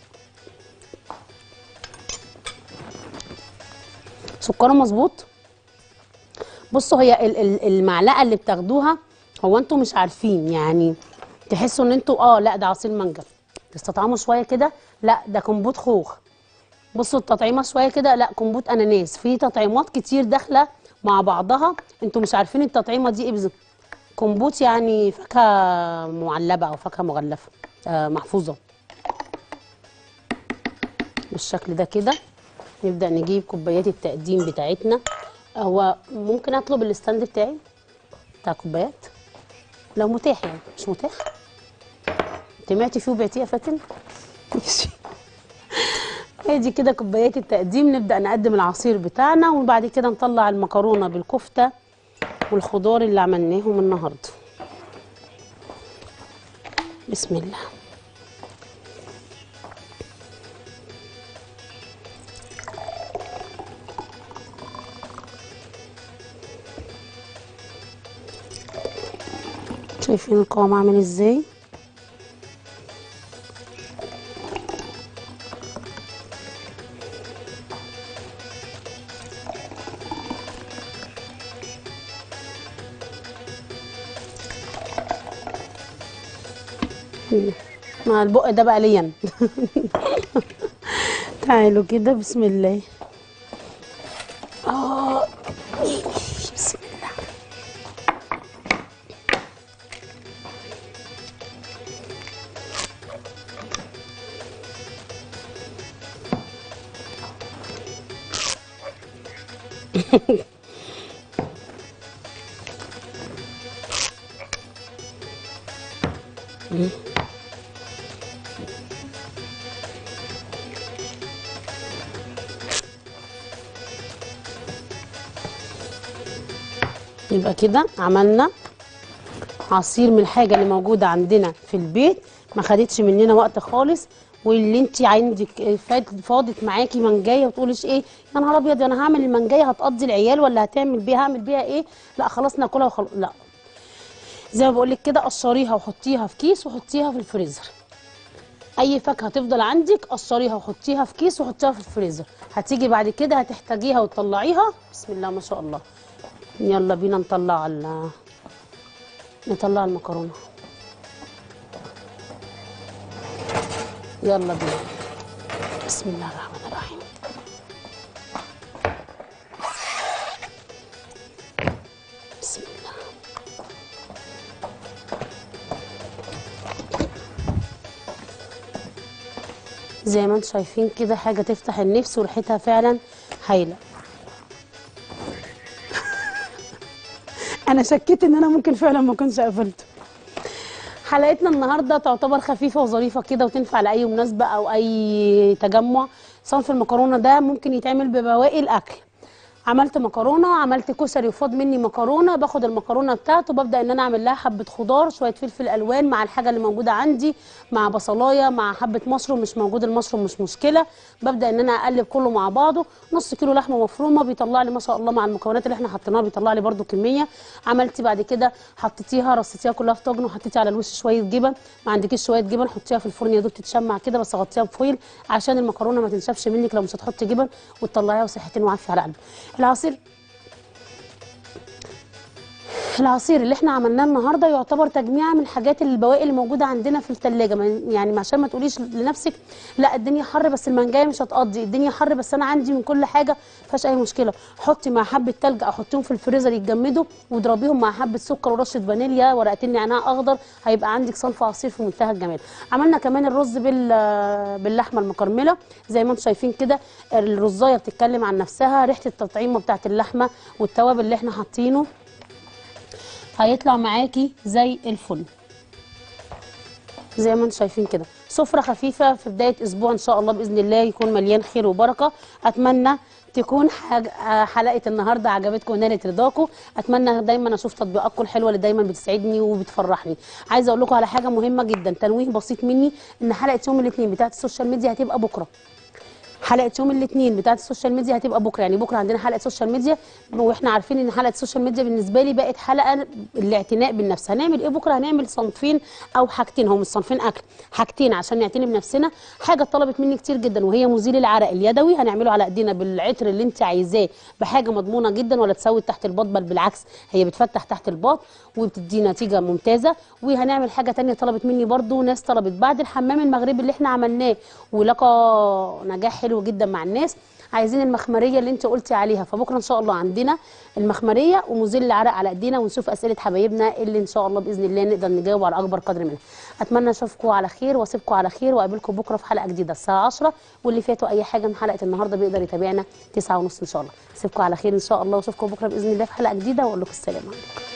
سكره مظبوط. بصوا هي المعلقه اللي بتاخدوها، هو انتوا مش عارفين يعني تحسوا ان انتوا اه لا ده عصير مانجا، تستطعموا شويه كده لا ده كمبوت خوخ. بصوا التطعيمه شويه كده لا كمبوت اناناس. في تطعيمات كتير داخله مع بعضها، انتوا مش عارفين التطعيمه دي ايه بالظبط. كمبوت يعني فاكهه معلبه او فاكهه مغلفه آه محفوظه بالشكل ده كده. نبدا نجيب كوبايات التقديم بتاعتنا. هو ممكن اطلب الستاند بتاعي بتاع كوبايات لو متاح، يعني مش متاح سمعتي فيه وبعتيه يا فاتن؟ ماشي. ادي كده كوبايات التقديم. نبدا نقدم العصير بتاعنا، وبعد كده نطلع المكرونه بالكفته والخضار اللي عملناهم النهارده. بسم الله. شايفين القوام عامل ازاي؟ مع البق ده بقى ليا. تعالوا كده. بسم الله. اه بسم الله. يبقى كده عملنا عصير من الحاجه اللي موجوده عندنا في البيت، ما خدتش مننا وقت خالص. واللي انت عندك فاضت معاكي منجايه وتقوليش ايه يا نهار ابيض انا هعمل المنجايه هتقضي العيال ولا هتعمل بيها هعمل بيها ايه؟ لا خلاص ناكلها وخلاص. لا، زي ما بقول لك كده قشريها وحطيها في كيس وحطيها في الفريزر. اي فاكهه تفضل عندك قشريها وحطيها في كيس وحطيها في الفريزر، هتيجي بعد كده هتحتاجيها وتطلعيها. بسم الله ما شاء الله. يلا بينا نطلع ال نطلع المكرونه. يلا بينا. بسم الله الرحمن الرحيم. بسم الله. زي ما انتم شايفين كده حاجه تفتح النفس وريحتها فعلا هايله. انا شكيت ان انا ممكن فعلا ما اكونش قفلته. حلقتنا النهارده تعتبر خفيفه وظريفه كده وتنفع لاي مناسبه او اي تجمع. صنف المكرونه ده ممكن يتعمل ببواقي الاكل. عملت مكرونه، عملت كشري وفاض مني مكرونه، باخد المكرونه بتاعته ببدا ان انا اعمل لها حبه خضار، شويه فلفل الوان مع الحاجه اللي موجوده عندي، مع بصلايه، مع حبه مشروم، مش موجود المشروم مش مشكله. ببدا ان انا اقلب كله مع بعضه. نص كيلو لحمه مفرومه بيطلع لي ما شاء الله مع المكونات اللي احنا حطيناها بيطلع لي برده كميه. عملتي بعد كده حطيتيها رصيتيها كلها في طاجن وحطيتي على الوش شويه جبن، ما عندكيش شويه جبن حطيها في الفرن يا دوب تتشمع كده، بس غطيها بفويل عشان المكرونه ما تنشفش منك لو مش هتحطي جبن، وتطلعيها وصحتين وعافيه على قلبك. العصير العصير اللي احنا عملناه النهارده يعتبر تجميعه من الحاجات اللي البواقي اللي موجوده عندنا في الثلاجه، يعني عشان ما تقوليش لنفسك لا الدنيا حر بس المنجايه مش هتقضي، الدنيا حر بس انا عندي من كل حاجه، ما فيهاش اي مشكله. حطي مع حبه ثلج او حطيهم في الفريزر يتجمدوا، واضربيهم مع حبه سكر ورشه فانيليا ورقتين نعناع اخضر، هيبقى عندك صنف عصير في منتهى الجمال. عملنا كمان الرز بال باللحمه المكرمله زي ما انتم شايفين كده، الرزايه بتتكلم عن نفسها، ريحه التطعيمه بتاعت اللحمه والتوابل اللي احنا حاطينه هيطلع معاكي زي الفل زي ما انتم شايفين كده. سفره خفيفه في بدايه اسبوع ان شاء الله باذن الله يكون مليان خير وبركه. اتمنى تكون حلقه النهارده عجبتكم ونالت رضاكم. اتمنى دايما اشوف تطبيقاتكم الحلوه اللي دايما بتسعدني وبتفرحني. عايزه اقول لكم على حاجه مهمه جدا، تنويه بسيط مني، ان حلقه يوم الاثنين بتاعت السوشيال ميديا هتبقى بكره. حلقه يوم الاثنين بتاعت السوشيال ميديا هتبقى بكره، يعني بكره عندنا حلقه سوشيال ميديا، واحنا عارفين ان حلقه السوشيال ميديا بالنسبه لي بقت حلقه الاعتناء بالنفس. هنعمل ايه بكره؟ هنعمل صنفين او حاجتين، هم مش صنفين اكل، حاجتين عشان نعتني بنفسنا. حاجه طلبت مني كتير جدا وهي مزيل العرق اليدوي، هنعمله على ايدينا بالعطر اللي انت عايزاه، بحاجه مضمونه جدا ولا تسود تحت الباط، بل بالعكس هي بتفتح تحت الباط وبتدي نتيجه ممتازه. وهنعمل حاجه ثانيه طلبت مني برده ناس، طلبت بعد الحمام المغربي اللي احنا عملناه ولقى نجاح حلو جدا مع الناس، عايزين المخمريه اللي انت قلتي عليها. فبكره ان شاء الله عندنا المخمريه ومزيل العرق على ايدينا، ونشوف اسئله حبايبنا اللي ان شاء الله باذن الله نقدر نجاوب على اكبر قدر منها. اتمنى اشوفكم على خير واسيبكم على خير، واقابلكم بكره في حلقه جديده الساعه عشرة، واللي فاتوا اي حاجه من حلقه النهارده بيقدر يتابعنا تسعة ونص ان شاء الله. اسيبكم على خير ان شاء الله واشوفكم بكره باذن الله في حلقه جديده، واقول لكم السلام عليكم.